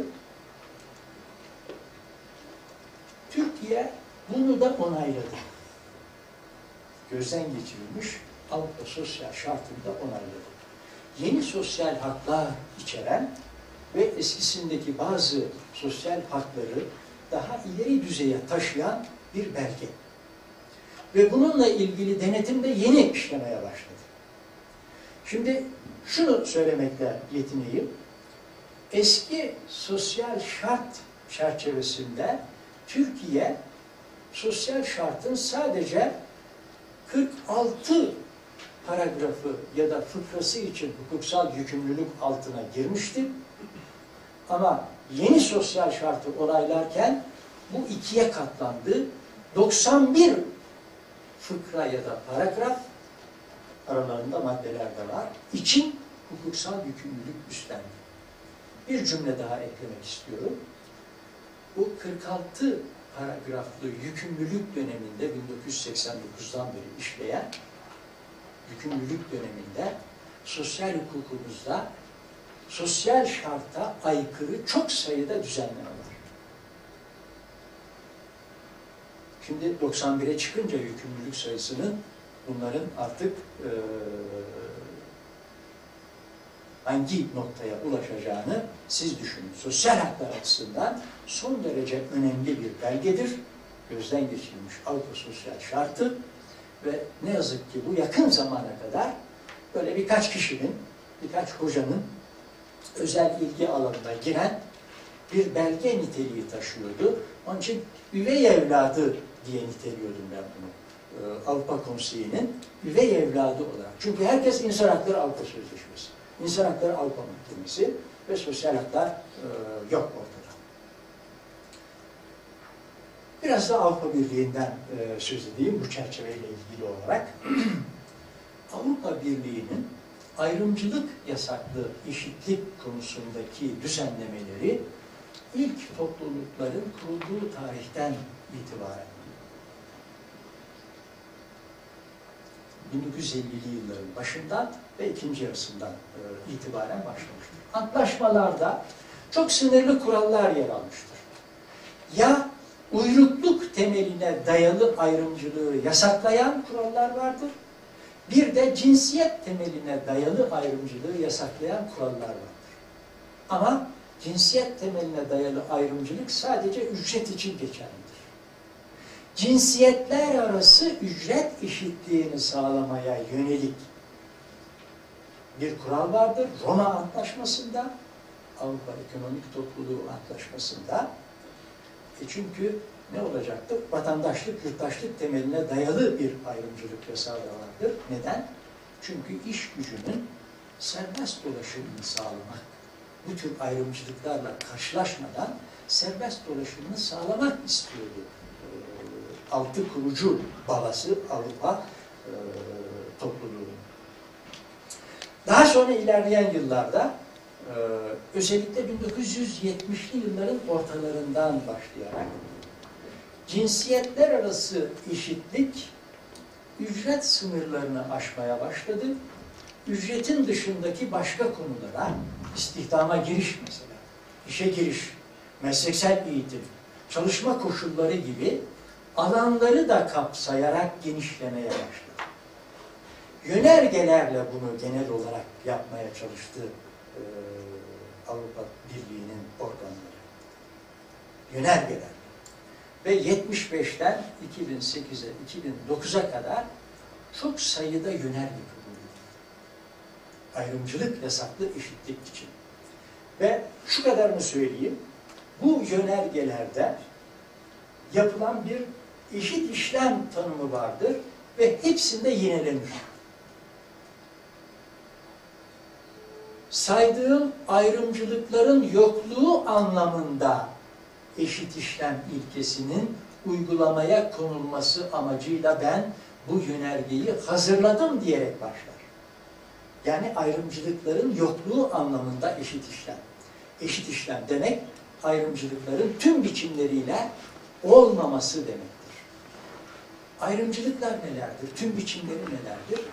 Türkiye bunu da onayladı. Gözden geçirilmiş Avrupa Sosyal Şartı'nı da onayladı. Yeni sosyal haklar içeren ve eskisindeki bazı sosyal hakları daha ileri düzeye taşıyan bir belge. Ve bununla ilgili denetim de yeni işlemeye başladı. Şimdi şunu söylemekle yetineyim. Eski sosyal şart çerçevesinde Türkiye sosyal şartın sadece 46 paragrafı ya da fıkrası için hukuksal yükümlülük altına girmişti. Ama yeni sosyal şartı onaylarken bu ikiye katlandı. 91 fıkra ya da paragraf, aralarında maddeler de var, için hukuksal yükümlülük üstlendi. Bir cümle daha eklemek istiyorum. Bu 46 paragraflı yükümlülük döneminde 1989'dan beri işleyen yükümlülük döneminde sosyal hukukumuzda sosyal şarta aykırı çok sayıda düzenleme var. Şimdi 91'e çıkınca yükümlülük sayısının bunların artık hangi noktaya ulaşacağını siz düşünün. Sosyal haklar açısından son derece önemli bir belgedir. Gözden geçirilmiş Avrupa Sosyal Şartı ve ne yazık ki bu yakın zamana kadar böyle birkaç kişinin, birkaç hocanın özel ilgi alanına giren bir belge niteliği taşıyordu. Onun için üvey evladı diye niteliyordum ben bunu. Avrupa Konseyi'nin üvey evladı olarak. Çünkü herkes İnsan Hakları Avrupa Sözleşmesi, İnsan Hakları Avrupa Mahkemesi ve sosyal haklar yok ortada. Biraz da Avrupa Birliği'nden söz edeyim bu çerçeveyle ilgili olarak. Avrupa Birliği'nin ayrımcılık yasaklı eşitlik konusundaki düzenlemeleri ilk toplulukların kurulduğu tarihten itibaren 1950'li yılların başından ve ikinci yarısından itibaren başlamıştır. Antlaşmalarda çok sınırlı kurallar yer almıştır. Ya uyrukluk temeline dayalı ayrımcılığı yasaklayan kurallar vardır. Bir de cinsiyet temeline dayalı ayrımcılığı yasaklayan kurallar vardır. Ama cinsiyet temeline dayalı ayrımcılık sadece ücret için geçerlidir. Cinsiyetler arası ücret eşitliğini sağlamaya yönelik bir kural vardır. Roma Antlaşması'nda, Avrupa Ekonomik Topluluğu Antlaşması'nda. Çünkü ne olacaktır? Vatandaşlık, yurttaşlık temeline dayalı bir ayrımcılık yasağı da vardır. Neden? Çünkü iş gücünün serbest dolaşımını sağlamak, bu tür ayrımcılıklarla karşılaşmadan serbest dolaşımını sağlamak istiyordu. Altı kurucu babası Avrupa topluluğu. Daha sonra ilerleyen yıllarda özellikle 1970'li yılların ortalarından başlayarak cinsiyetler arası eşitlik ücret sınırlarını aşmaya başladı. Ücretin dışındaki başka konulara, istihdama giriş mesela, işe giriş, mesleksel eğitim, çalışma koşulları gibi alanları da kapsayarak genişlemeye başladı. Yönergelerle bunu genel olarak yapmaya çalıştı Avrupa Birliği'nin organları. Yönergeler. Ve 75'ten 2008'e, 2009'a kadar çok sayıda yönerge kabul edildi. Ayrımcılık yasaklı eşitlik için. Ve şu kadarını söyleyeyim, bu yönergelerde yapılan bir eşit işlem tanımı vardır ve hepsinde yinelenir. Saydığım ayrımcılıkların yokluğu anlamında eşit işlem ilkesinin uygulamaya konulması amacıyla ben bu yönergeyi hazırladım diyerek başlar. Yani ayrımcılıkların yokluğu anlamında eşit işlem. Eşit işlem demek ayrımcılıkların tüm biçimleriyle olmaması demektir. Ayrımcılıklar nelerdir? Tüm biçimleri nelerdir?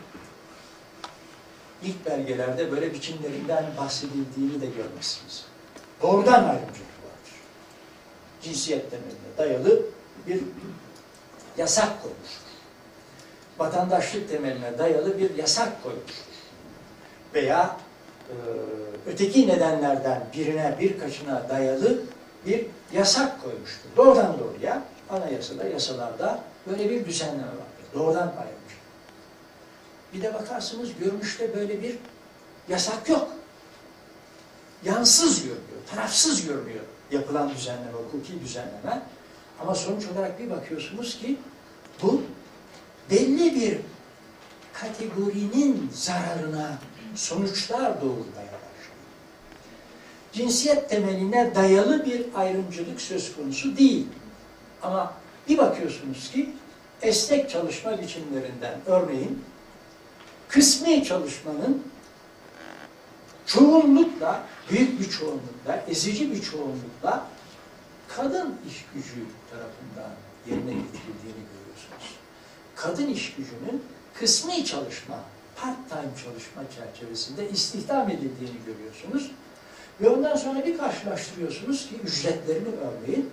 İlk belgelerde böyle biçimlerinden bahsedildiğini de görmezsiniz. Doğrudan ayrımcılık vardır. Cinsiyet temeline dayalı bir yasak koymuştur. Vatandaşlık temeline dayalı bir yasak koymuştur. Veya öteki nedenlerden birine, birkaçına dayalı bir yasak koymuştur. Doğrudan doğruya anayasada, yasalarda böyle bir düzenleme vardır. Doğrudan ayrımcılık. Bir de bakarsınız görünüşte böyle bir yasak yok. Yansız görünüyor, tarafsız görünüyor yapılan düzenleme, hukuki düzenleme. Ama sonuç olarak bir bakıyorsunuz ki bu belli bir kategorinin zararına sonuçlar doğurmaya başlıyor. Cinsiyet temeline dayalı bir ayrımcılık söz konusu değil. Ama bir bakıyorsunuz ki esnek çalışma biçimlerinden örneğin kısmi çalışmanın çoğunlukla, büyük bir çoğunlukla, ezici bir çoğunlukla kadın iş gücü tarafından yerine getirildiğini görüyorsunuz. Kadın iş gücünün kısmi çalışma part-time çalışma çerçevesinde istihdam edildiğini görüyorsunuz. Ve ondan sonra bir karşılaştırıyorsunuz ki ücretlerini örneğin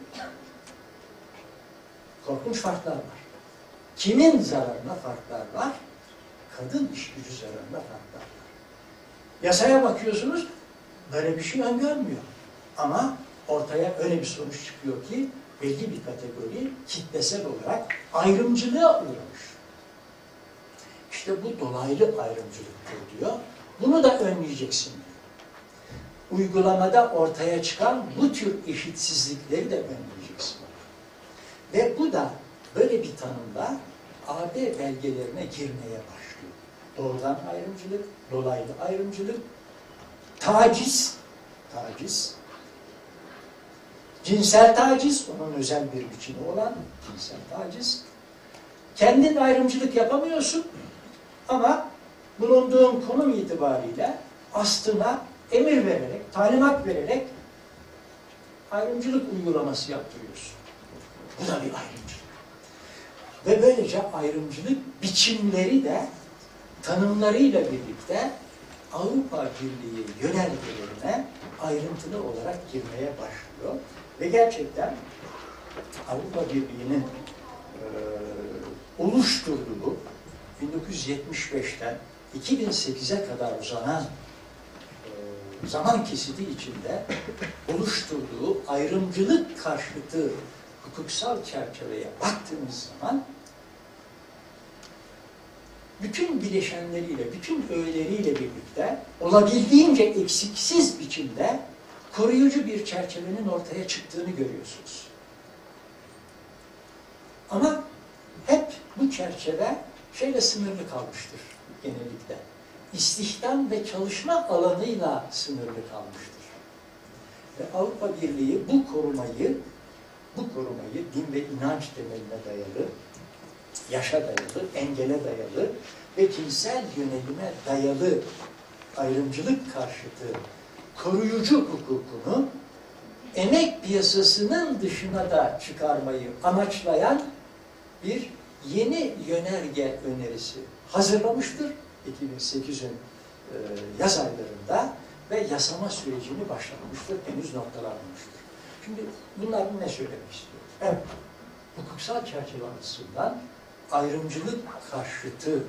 korkunç farklar var. Kimin zararına farklar var? Kadın iş gücü zararına farklar var. Yasaya bakıyorsunuz, böyle bir şey öngörmüyor. Ama ortaya öyle bir sonuç çıkıyor ki belli bir kategori kitlesel olarak ayrımcılığa uğramış. İşte bu dolaylı ayrımcılıktır diyor. Bunu da önleyeceksin diyor. Uygulamada ortaya çıkan bu tür eşitsizlikleri de önleyeceksin. Ve bu da böyle bir tanımda AB belgelerine girmeye başlıyor. Doğrudan ayrımcılık, dolaylı ayrımcılık, taciz, cinsel taciz, onun özel bir biçimi olan cinsel taciz. Kendin ayrımcılık yapamıyorsun ama bulunduğun konum itibariyle aslına emir vererek, talimat vererek ayrımcılık uygulaması yaptırıyorsun. Bu da bir ayrımcılık. Ve böylece ayrımcılık biçimleri de tanımlarıyla birlikte Avrupa Birliği yönergelerine ayrıntılı olarak girmeye başlıyor. Ve gerçekten Avrupa Birliği'nin oluşturduğu 1975'ten 2008'e kadar uzanan zaman kesiti içinde oluşturduğu ayrımcılık karşıtı hukuksal çerçeveye baktığımız zaman bütün bileşenleriyle, bütün öğeleriyle birlikte olabildiğince eksiksiz biçimde koruyucu bir çerçevenin ortaya çıktığını görüyorsunuz. Ama hep bu çerçeve şeyle sınırlı kalmıştır genellikle. İstihdam ve çalışma alanıyla sınırlı kalmıştır. Ve Avrupa Birliği bu korumayı din ve inanç temeline dayalı, yaşa dayalı, engele dayalı ve cinsel yönelime dayalı ayrımcılık karşıtı koruyucu hukukunu emek piyasasının dışına da çıkarmayı amaçlayan bir yeni yönerge önerisi hazırlamıştır 2008'in yaz aylarında ve yasama sürecini başlatmıştır, henüz noktalanmamıştır. Şimdi bunlardan ne söylemek istiyorum? Evet, hukuksal çerçeve açısından ayrımcılık karşıtı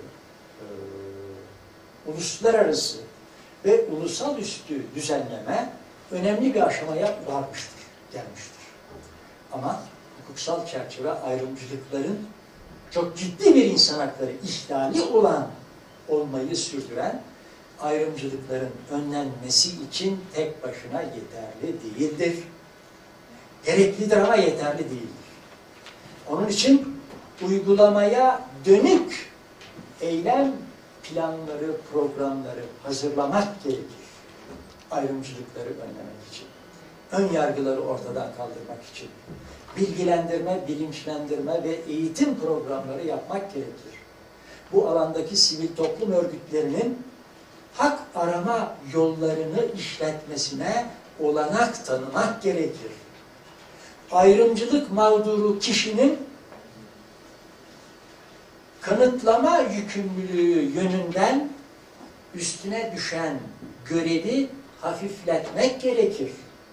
uluslararası ve ulusal üstü düzenleme önemli bir aşamaya varmıştır, gelmiştir. Ama hukuksal çerçeve ayrımcılıkların çok ciddi bir insan hakları ihlali olmayı sürdüren ayrımcılıkların önlenmesi için tek başına yeterli değildir. Gereklidir ama yeterli değildir. Onun için uygulamaya dönük eylem planları, programları hazırlamak gerekir. Ayrımcılıkları önlemek için. Ön yargıları ortadan kaldırmak için. Bilgilendirme, bilinçlendirme ve eğitim programları yapmak gerekir. Bu alandaki sivil toplum örgütlerinin hak arama yollarını işletmesine olanak tanımak gerekir. Ayrımcılık mağduru kişinin kanıtlama yükümlülüğü yönünden üstüne düşen görevi hafifletmek gerekir.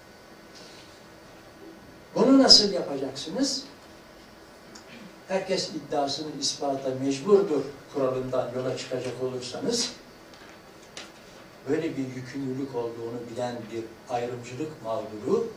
Bunu nasıl yapacaksınız? Herkes iddiasını ispata mecburdur kuralından yola çıkacak olursanız, böyle bir yükümlülük olduğunu bilen bir ayrımcılık mağduru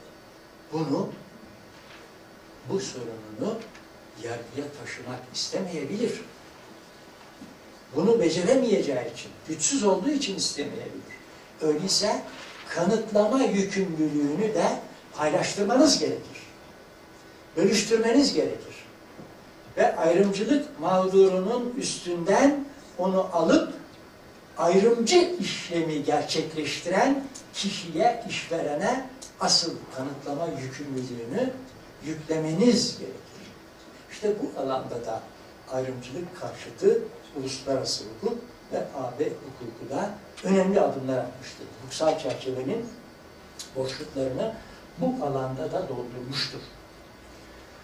bu sorununu yargıya taşımak istemeyebilir. Bunu beceremeyeceği için, güçsüz olduğu için istemeyebilir. Öyleyse kanıtlama yükümlülüğünü de paylaştırmanız gerekir. Bölüştürmeniz gerekir. Ve ayrımcılık mağdurunun üstünden onu alıp ayrımcı işlemi gerçekleştiren kişiye, işverene asıl kanıtlama yükümlülüğünü yüklemeniz gerekir. İşte bu alanda da ayrımcılık karşıtı uluslararası hukuk ve AB hukuku da önemli adımlar atmıştır. Hukuksal çerçevenin boşluklarını bu alanda da doldurmuştur.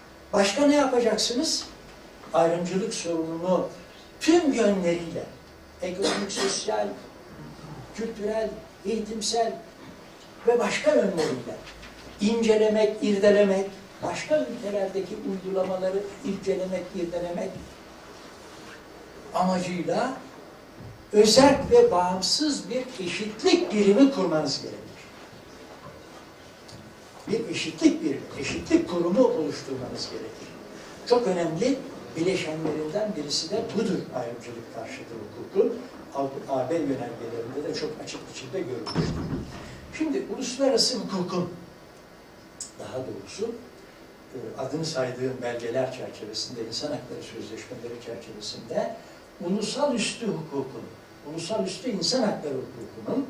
Başka ne yapacaksınız? Ayrımcılık sorununu tüm yönleriyle ekonomik, sosyal, kültürel, eğitimsel ve başka yönleriyle incelemek, irdelemek, başka ülkelerdeki uygulamaları incelemek, irdelemek amacıyla özerk ve bağımsız bir eşitlik birimi kurmanız gerekir. Bir eşitlik birimi, eşitlik kurumu oluşturmanız gerekir. Çok önemli bileşenlerinden birisi de budur ayrımcılık karşıtı hukukun. AB yönergelerinde de çok açık biçimde görülmüştür. Şimdi uluslararası hukukun, daha doğrusu adını saydığım belgeler çerçevesinde, insan hakları sözleşmeleri çerçevesinde ulusal üstü hukukun, ulusal üstü insan hakları hukukunun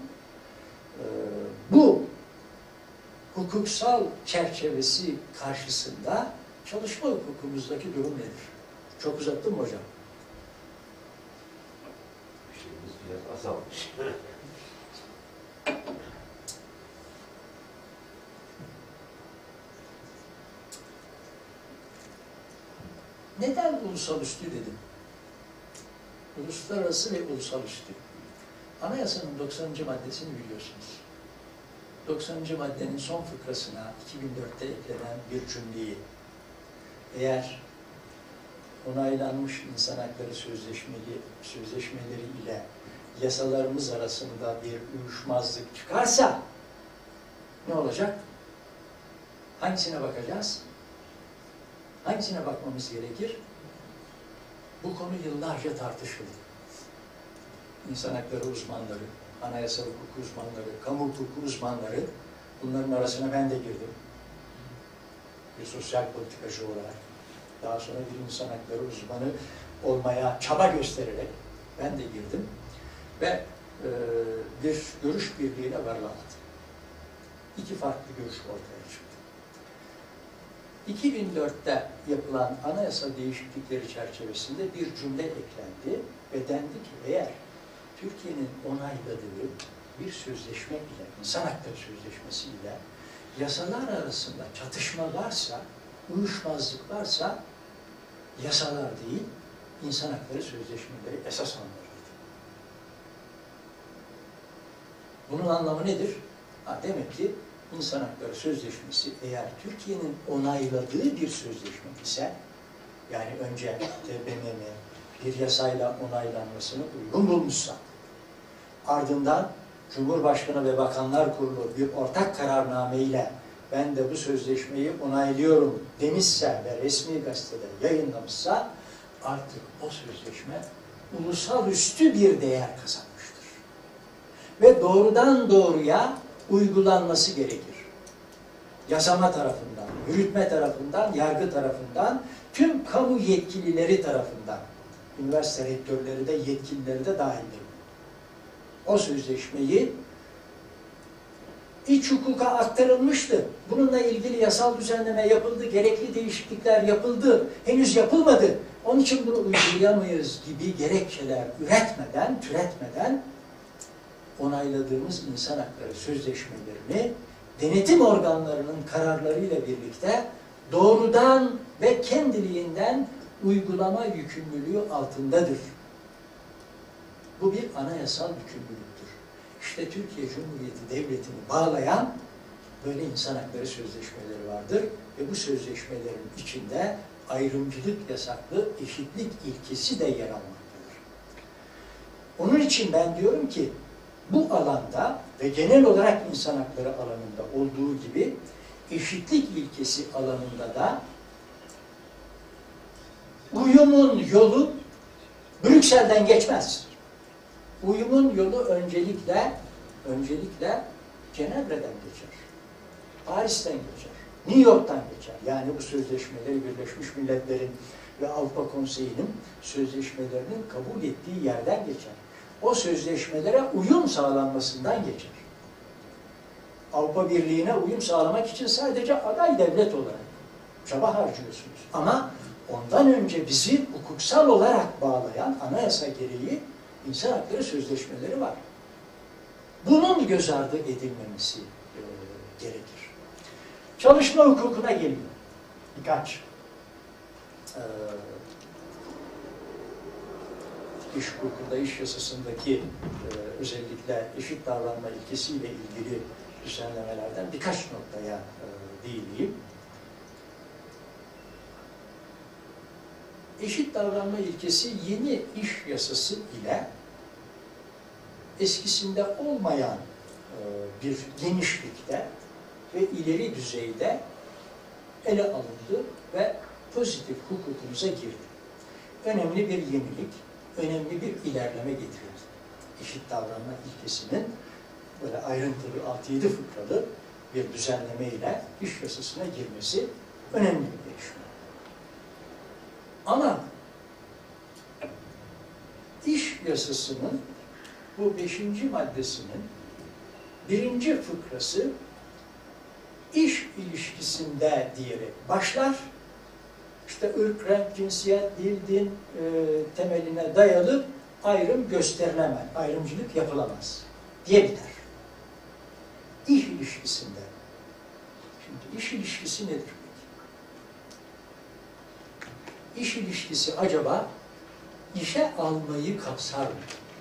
bu hukuksal çerçevesi karşısında çalışma hukukumuzdaki durum nedir? Çok uzattım mı hocam? İşimiz biraz azalmış. Neden ulusal üstü dedim? Uluslararası ve ulusal üstü. Anayasanın 90. maddesini biliyorsunuz. 90. maddenin son fıkrasına 2004'te eklenen bir cümleyi eğer onaylanmış insan hakları sözleşmeleri ile yasalarımız arasında bir uyuşmazlık çıkarsa ne olacak? Hangisine bakacağız? Hangisine bakmamız gerekir? Bu konu yıllarca tartışıldı. İnsan hakları uzmanları, anayasal hukuk uzmanları, kamu hukuku uzmanları, bunların arasına ben de girdim. Bir sosyal politikacı olarak, daha sonra bir insan hakları uzmanı olmaya çaba göstererek ben de girdim. Ve bir görüş birliğine varılamadı. İki farklı görüş ortaya çıktı. 2004'te yapılan anayasa değişiklikleri çerçevesinde bir cümle eklendi ve dendi ki eğer Türkiye'nin onayladığı bir sözleşme ile, insan hakları sözleşmesi ile yasalar arasında çatışma varsa, uyuşmazlık varsa yasalar değil, insan hakları sözleşmeleri esas alınır. Bunun anlamı nedir? Demek ki İnsan Hakları Sözleşmesi eğer Türkiye'nin onayladığı bir sözleşme ise, yani önce TBMM bir yasayla onaylanmasını uygun bulmuşsa, ardından Cumhurbaşkanı ve Bakanlar Kurulu bir ortak kararname ile ben de bu sözleşmeyi onaylıyorum demişse ve resmi gazetede yayınlamışsa, artık o sözleşme ulusal üstü bir değer kazanmıştır. Ve doğrudan doğruya uygulanması gerekir. Yasama tarafından, yürütme tarafından, yargı tarafından, tüm kamu yetkilileri tarafından, üniversite rektörleri de, yetkilileri de dahildir. O sözleşmeyi iç hukuka aktarılmıştı. Bununla ilgili yasal düzenleme yapıldı, gerekli değişiklikler yapıldı, henüz yapılmadı. Onun için bunu uygulayamayız gibi gerekçeler türetmeden onayladığımız insan hakları sözleşmelerini denetim organlarının kararlarıyla birlikte doğrudan ve kendiliğinden uygulama yükümlülüğü altındadır. Bu bir anayasal yükümlülüktür. İşte Türkiye Cumhuriyeti Devleti'ni bağlayan böyle insan hakları sözleşmeleri vardır ve bu sözleşmelerin içinde ayrımcılık yasaklı eşitlik ilkesi de yer almaktadır. Onun için ben diyorum ki bu alanda ve genel olarak insan hakları alanında olduğu gibi eşitlik ilkesi alanında da uyumun yolu Brüksel'den geçmez. Uyumun yolu öncelikle Cenevre'den geçer. Paris'ten geçer. New York'tan geçer. Yani bu sözleşmeleri Birleşmiş Milletler'in ve Avrupa Konseyi'nin sözleşmelerinin kabul ettiği yerden geçer. O sözleşmelere uyum sağlanmasından geçer. Avrupa Birliği'ne uyum sağlamak için sadece aday devlet olarak çaba harcıyorsunuz. Ama ondan önce bizi hukuksal olarak bağlayan anayasa gereği insan hakları sözleşmeleri var. Bunun göz ardı edilmemesi gerekir. Çalışma hukukuna geliyor. Birkaç iş hukukunda, iş yasasındaki özellikle eşit davranma ilkesiyle ilgili düzenlemelerden birkaç noktaya değineyim. Eşit davranma ilkesi yeni iş yasası ile eskisinde olmayan bir genişlikte ve ileri düzeyde ele alındı ve pozitif hukukumuza girdi. Önemli bir yenilik, önemli bir ilerleme getirildi. Eşit davranma ilkesinin böyle ayrıntılı 6-7 fıkralı bir düzenleme ile iş yasasına girmesi önemli bir gelişme. Ama iş yasasının bu 5. maddesinin 1. fıkrası iş ilişkisinde diyerek başlar. İşte ırk, renk, cinsiyet, dil, din temeline dayalı ayrım gösterilemez, ayrımcılık yapılamaz diye biter. İş ilişkisinde. Şimdi iş ilişkisi nedir peki? İş ilişkisi acaba işe almayı kapsar mı?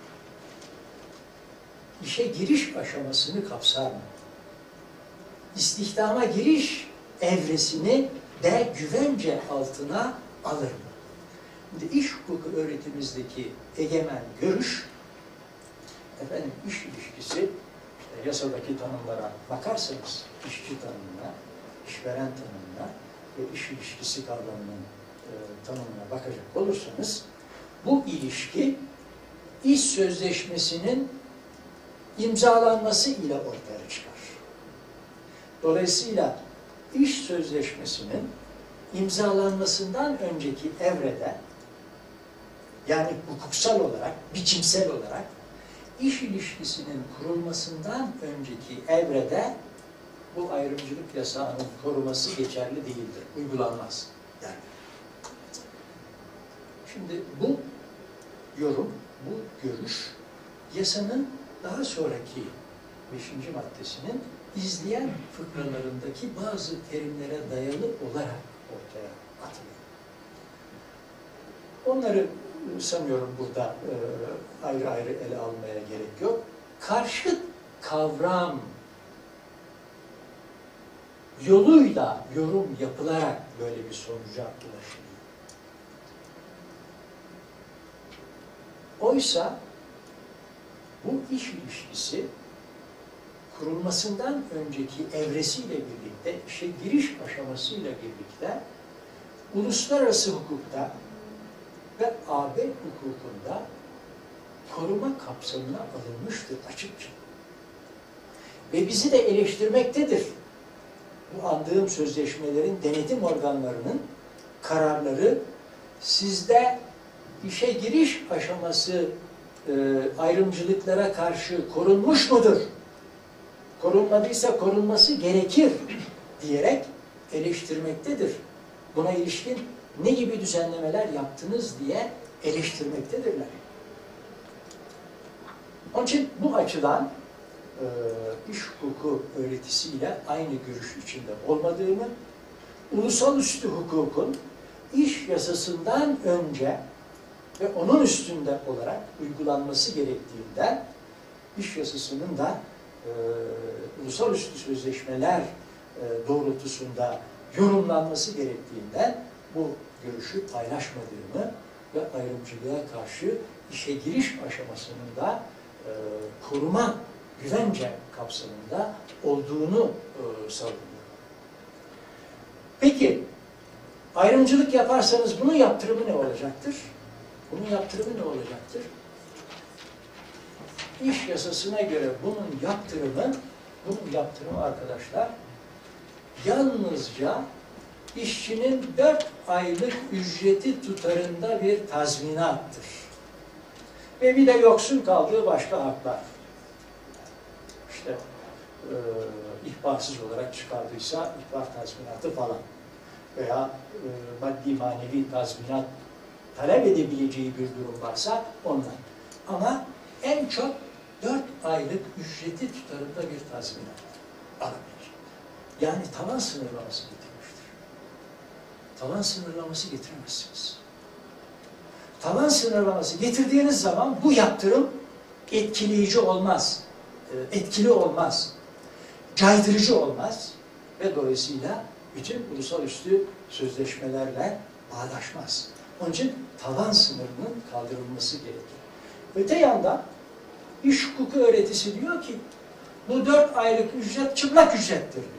İşe giriş aşamasını kapsar mı? İstihdama giriş evresini de güvence altına alır mı? Şimdi iş hukuku öğretimizdeki egemen görüş, efendim iş ilişkisi, işte yasadaki tanımlara bakarsanız, işçi tanımına, işveren tanımına ve iş ilişkisi kavramının tanımına bakacak olursanız, bu ilişki iş sözleşmesinin imzalanması ile ortaya çıkar. Dolayısıyla iş sözleşmesinin imzalanmasından önceki evrede, yani hukuksal olarak, biçimsel olarak iş ilişkisinin kurulmasından önceki evrede bu ayrımcılık yasağının koruması geçerli değildir, uygulanmaz. Yani. Şimdi bu yorum, bu görüş yasanın daha sonraki 5. maddesinin izleyen fıkralarındaki bazı terimlere dayalı olarak ortaya atılıyor. Onları sanıyorum burada ayrı ayrı ele almaya gerek yok. Karşıt kavram yoluyla yorum yapılarak böyle bir sonuca ulaşılıyor. Oysa bu iş ilişkisi kurulmasından önceki evresiyle birlikte, işe giriş aşamasıyla birlikte uluslararası hukukta ve AB hukukunda koruma kapsamına alınmıştır açıkça. Ve bizi de eleştirmektedir. Bu andığım sözleşmelerin denetim organlarının kararları sizde işe giriş aşaması ayrımcılıklara karşı korunmuş mudur? Korunmadıysa korunması gerekir diyerek eleştirmektedir. Buna ilişkin ne gibi düzenlemeler yaptınız diye eleştirmektedirler. Onun için bu açıdan iş hukuku öğretisiyle aynı görüş içinde olmadığımı, ulusal üstü hukukun iş yasasından önce ve onun üstünde olarak uygulanması gerektiğinden iş yasasının da ulusal üstü sözleşmeler doğrultusunda yorumlanması gerektiğinden bu görüşü paylaşmadığımı ve ayrımcılığa karşı işe giriş aşamasının da koruma, güvence kapsamında olduğunu savunuyorum. Peki, ayrımcılık yaparsanız bunun yaptırımı ne olacaktır? Bunun yaptırımı ne olacaktır? İş yasasına göre bunun yaptırımı arkadaşlar, yalnızca işçinin 4 aylık ücreti tutarında bir tazminattır. Ve bir de yoksun kaldığı başka haklar. İşte ihbarsız olarak çıkardıysa ihbar tazminatı falan veya maddi manevi tazminat talep edebileceği bir durum varsa onlar. Ama en çok 4 aylık ücreti tutarında bir tazminat alabilecek. Yani tavan sınırlaması getirmiştir. Tavan sınırlaması getiremezsiniz. tavan sınırlaması getirdiğiniz zaman bu yaptırım etkileyici olmaz, etkili olmaz, caydırıcı olmaz ve dolayısıyla bütün uluslararası sözleşmelerle bağdaşmaz. Onun için tavan sınırının kaldırılması gerekir. Öte yandan iş hukuku öğretisi diyor ki bu 4 aylık ücret çıplak ücrettir diyor.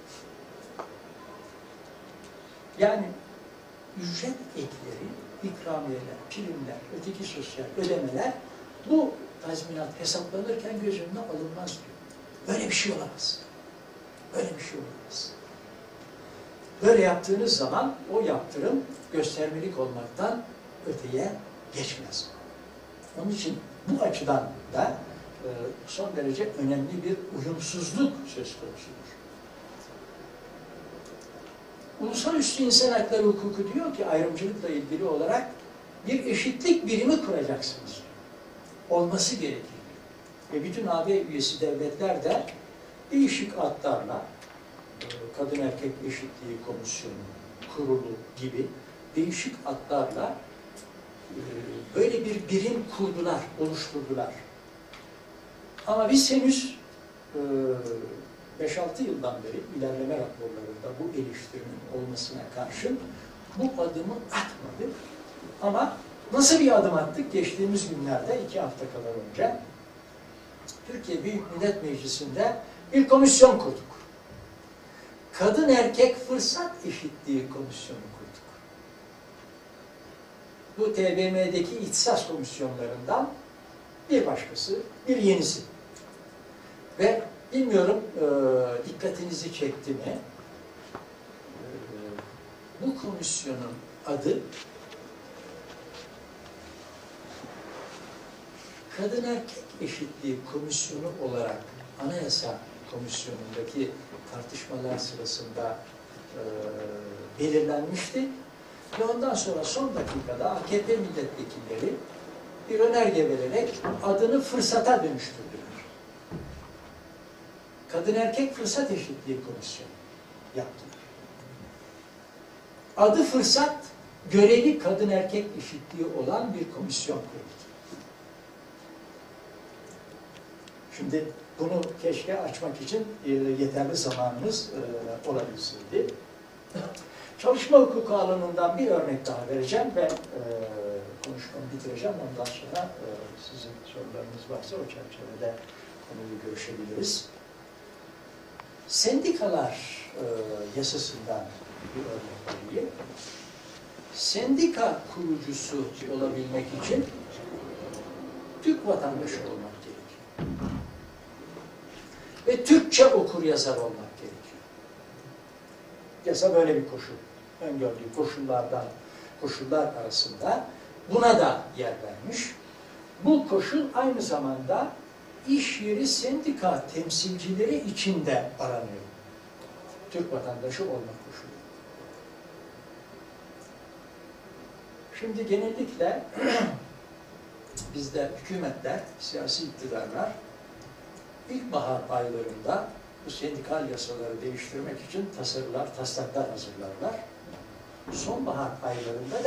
Yani ücret ekleri, ikramiyeler, primler, öteki sosyal ödemeler bu tazminat hesaplanırken göz önüne alınmaz diyor. Böyle bir şey olamaz. Böyle bir şey olamaz. Böyle yaptığınız zaman o yaptırım göstermelik olmaktan öteye geçmez. Onun için bu açıdan da son derece önemli bir uyumsuzluk söz konusudur. Uluslararası İnsan Hakları Hukuku diyor ki ayrımcılıkla ilgili olarak bir eşitlik birimi kuracaksınız. Olması gerekir. Ve bütün AB üyesi devletler de değişik adlarla Kadın Erkek Eşitliği Komisyonu, Kurulu gibi değişik adlarla böyle bir birim kurdular, oluşturdular. Ama biz henüz 5-6 yıldan beri ilerleme raporlarında bu eleştirinin olmasına karşın bu adımı atmadık. Ama nasıl bir adım attık? Geçtiğimiz günlerde 2 hafta kadar önce Türkiye Büyük Millet Meclisi'nde bir komisyon kurduk. Kadın Erkek Fırsat Eşitliği Komisyonu kurduk. Bu TBMM'deki ihtisas komisyonlarından bir başkası, bir yenisi. Ve bilmiyorum dikkatinizi çekti mi? Bu komisyonun adı Kadın Erkek Eşitliği Komisyonu olarak Anayasa Komisyonu'ndaki tartışmalar sırasında belirlenmişti. Ve ondan sonra son dakikada AKP milletvekilleri bir önerge vererek adını fırsata dönüştürdüler. Kadın Erkek Fırsat Eşitliği Komisyonu yaptılar. Adı fırsat, görevi kadın erkek eşitliği olan bir komisyon kuruldu. Şimdi bunu keşke açmak için yeterli zamanımız olabilseydi. Çalışma hukuku alanından bir örnek daha vereceğim ve konuşmamı bitireceğim. Ondan sonra sizin sorularınız varsa o çerçevede konuyu görüşebiliriz. Sendikalar yasasından bir örnek vereyim. Sendika kurucusu olabilmek için Türk vatandaşı olmak gerekiyor. Ve Türkçe okur yazar olmak gerekiyor. Yasa böyle bir koşul. Öngördüğü koşullar arasında buna da yer vermiş. Bu koşul aynı zamanda iş yeri sendika temsilcileri için de aranıyor. Türk vatandaşı olmak koşulu. Şimdi genellikle bizde hükümetler, siyasi iktidarlar ilkbahar aylarında bu sendikal yasaları değiştirmek için tasarılar, taslaklar hazırlarlar. Sonbahar aylarında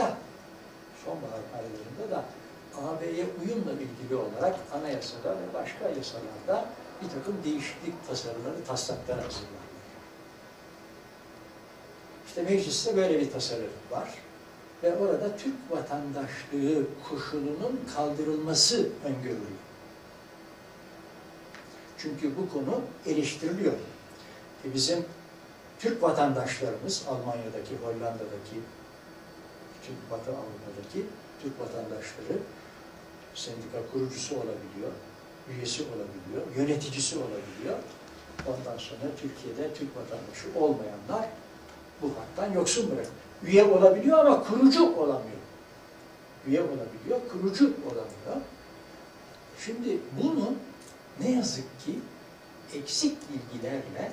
da AB'ye uyumla ilgili olarak anayasada ve başka yasalarda bir takım değişiklik tasarıları, taslaklar hazırlarlar. İşte mecliste böyle bir tasarı var. Ve orada Türk vatandaşlığı koşulunun kaldırılması öngörülüyor. Çünkü bu konu eleştiriliyor. Bizim Türk vatandaşlarımız, Almanya'daki, Hollanda'daki, bütün Batı Avrupa'daki Türk vatandaşları sendika kurucusu olabiliyor, üyesi olabiliyor, yöneticisi olabiliyor. Ondan sonra Türkiye'de Türk vatandaşı olmayanlar bu haktan yoksun bırakılıyor. Üye olabiliyor ama kurucu olamıyor. Üye olabiliyor, kurucu olamıyor. Şimdi bunu ne yazık ki eksik bilgilerle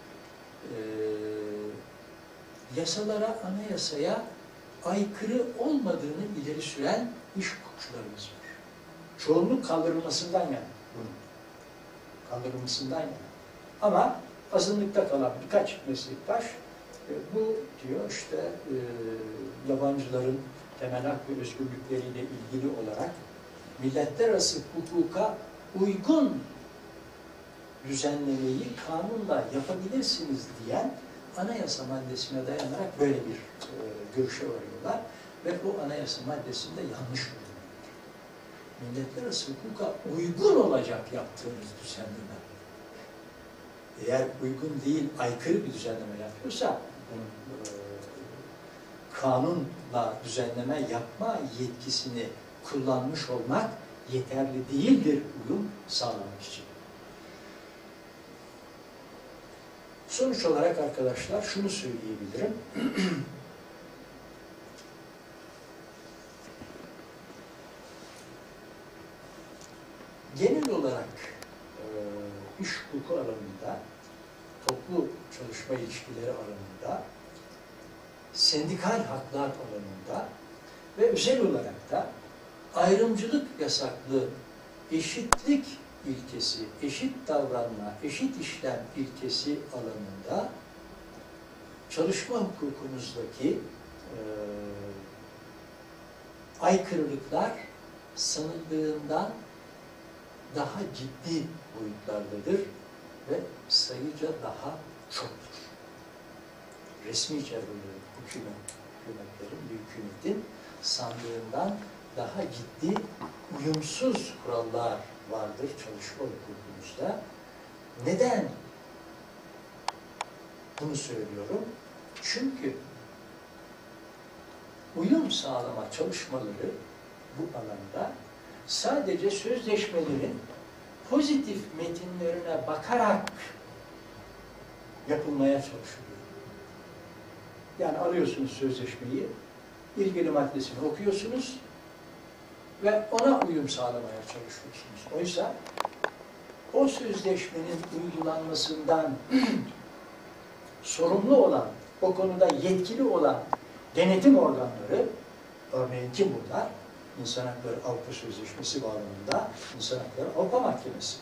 yasalara, anayasaya aykırı olmadığını ileri süren iş hukukçularımız var. Çoğunluk kaldırılmasından yana. Kaldırılmasından yana. Ama azınlıkta kalan birkaç meslektaş bu diyor işte yabancıların temel hak ve özgürlükleriyle ilgili olarak milletler arası hukuka uygun düzenlemeyi kanunla yapabilirsiniz diyen anayasa maddesine dayanarak böyle bir görüşe varıyorlar ve bu anayasa maddesinde yanlış bulunuyor. Milletler arası hukuka uygun olacak yaptığınız düzenleme. Eğer uygun değil, aykırı bir düzenleme yapıyorsa kanunla düzenleme yapma yetkisini kullanmış olmak yeterli değildir uyum sağlamak için. Sonuç olarak arkadaşlar şunu söyleyebilirim. Genel olarak iş hukuku alanında, toplu çalışma ilişkileri alanında, sendikal haklar alanında ve özel olarak da ayrımcılık yasaklı eşitlik ilkesi, eşit davranma, eşit işlem ilkesi alanında çalışma hukukumuzdaki aykırılıklar sanıldığından daha ciddi boyutlardadır ve sayıca daha çoktur. Resmi çevreleri, hükümetlerin, bir hükümetin sandığından daha ciddi uyumsuz kurallar vardır çalışma hukukumuzda. Neden bunu söylüyorum? Çünkü uyum sağlama çalışmaları bu alanda sadece sözleşmelerin pozitif metinlerine bakarak yapılmaya çalışılıyor. Yani alıyorsunuz sözleşmeyi, ilgili maddesini okuyorsunuz ve ona uyum sağlamaya çalışıyorsunuz. Oysa o sözleşmenin uygulanmasından sorumlu olan, o konuda yetkili olan denetim organları, örneğin kim bunlar? İnsan Hakları Avrupa Sözleşmesi bağlamında İnsan Hakları Avrupa Mahkemesi.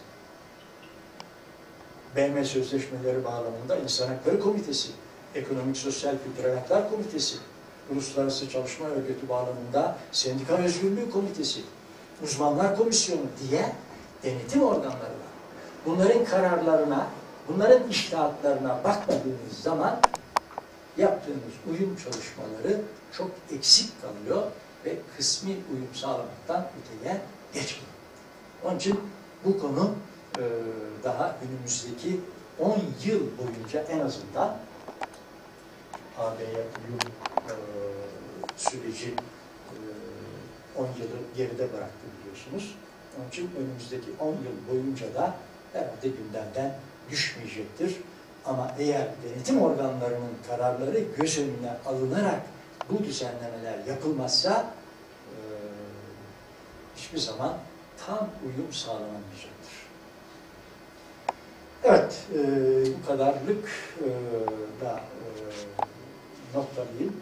BM Sözleşmeleri bağlamında İnsan Hakları Komitesi, Ekonomik Sosyal Kültürel Haklar Komitesi, Uluslararası Çalışma Örgütü bağlamında Sendika Özgürlüğü Komitesi, Uzmanlar Komisyonu diye denetim organları var. Bunların kararlarına, bunların içtihatlarına bakmadığınız zaman yaptığınız uyum çalışmaları çok eksik kalıyor ve kısmi uyum sağlamaktan öteye geçmiyor. Onun için bu konu daha önümüzdeki 10 yıl boyunca en azından AB'ye uyum süreci 10 yılı geride bıraktı biliyorsunuz. Onun için önümüzdeki 10 yıl boyunca da herhalde gündemden düşmeyecektir. Ama eğer denetim organlarının kararları göz önüne alınarak bu düzenlemeler yapılmazsa hiçbir zaman tam uyum sağlanamayacaktır. Evet, bu kadarlık da noktalayayım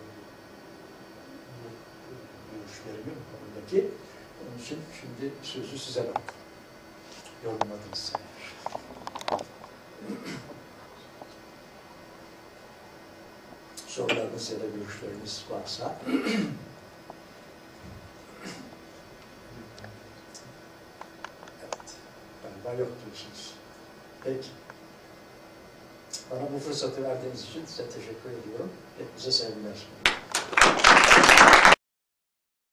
görüşlerimi bu konudaki. Onun için şimdi sözü size bırakıyorum. Yorumladınız eğer. Sorularınız ya da görüşleriniz varsa evet, galiba yok diyorsunuz. Peki. Bana bu fırsatı verdiğiniz için size teşekkür ediyorum. Hepinize sevgiler.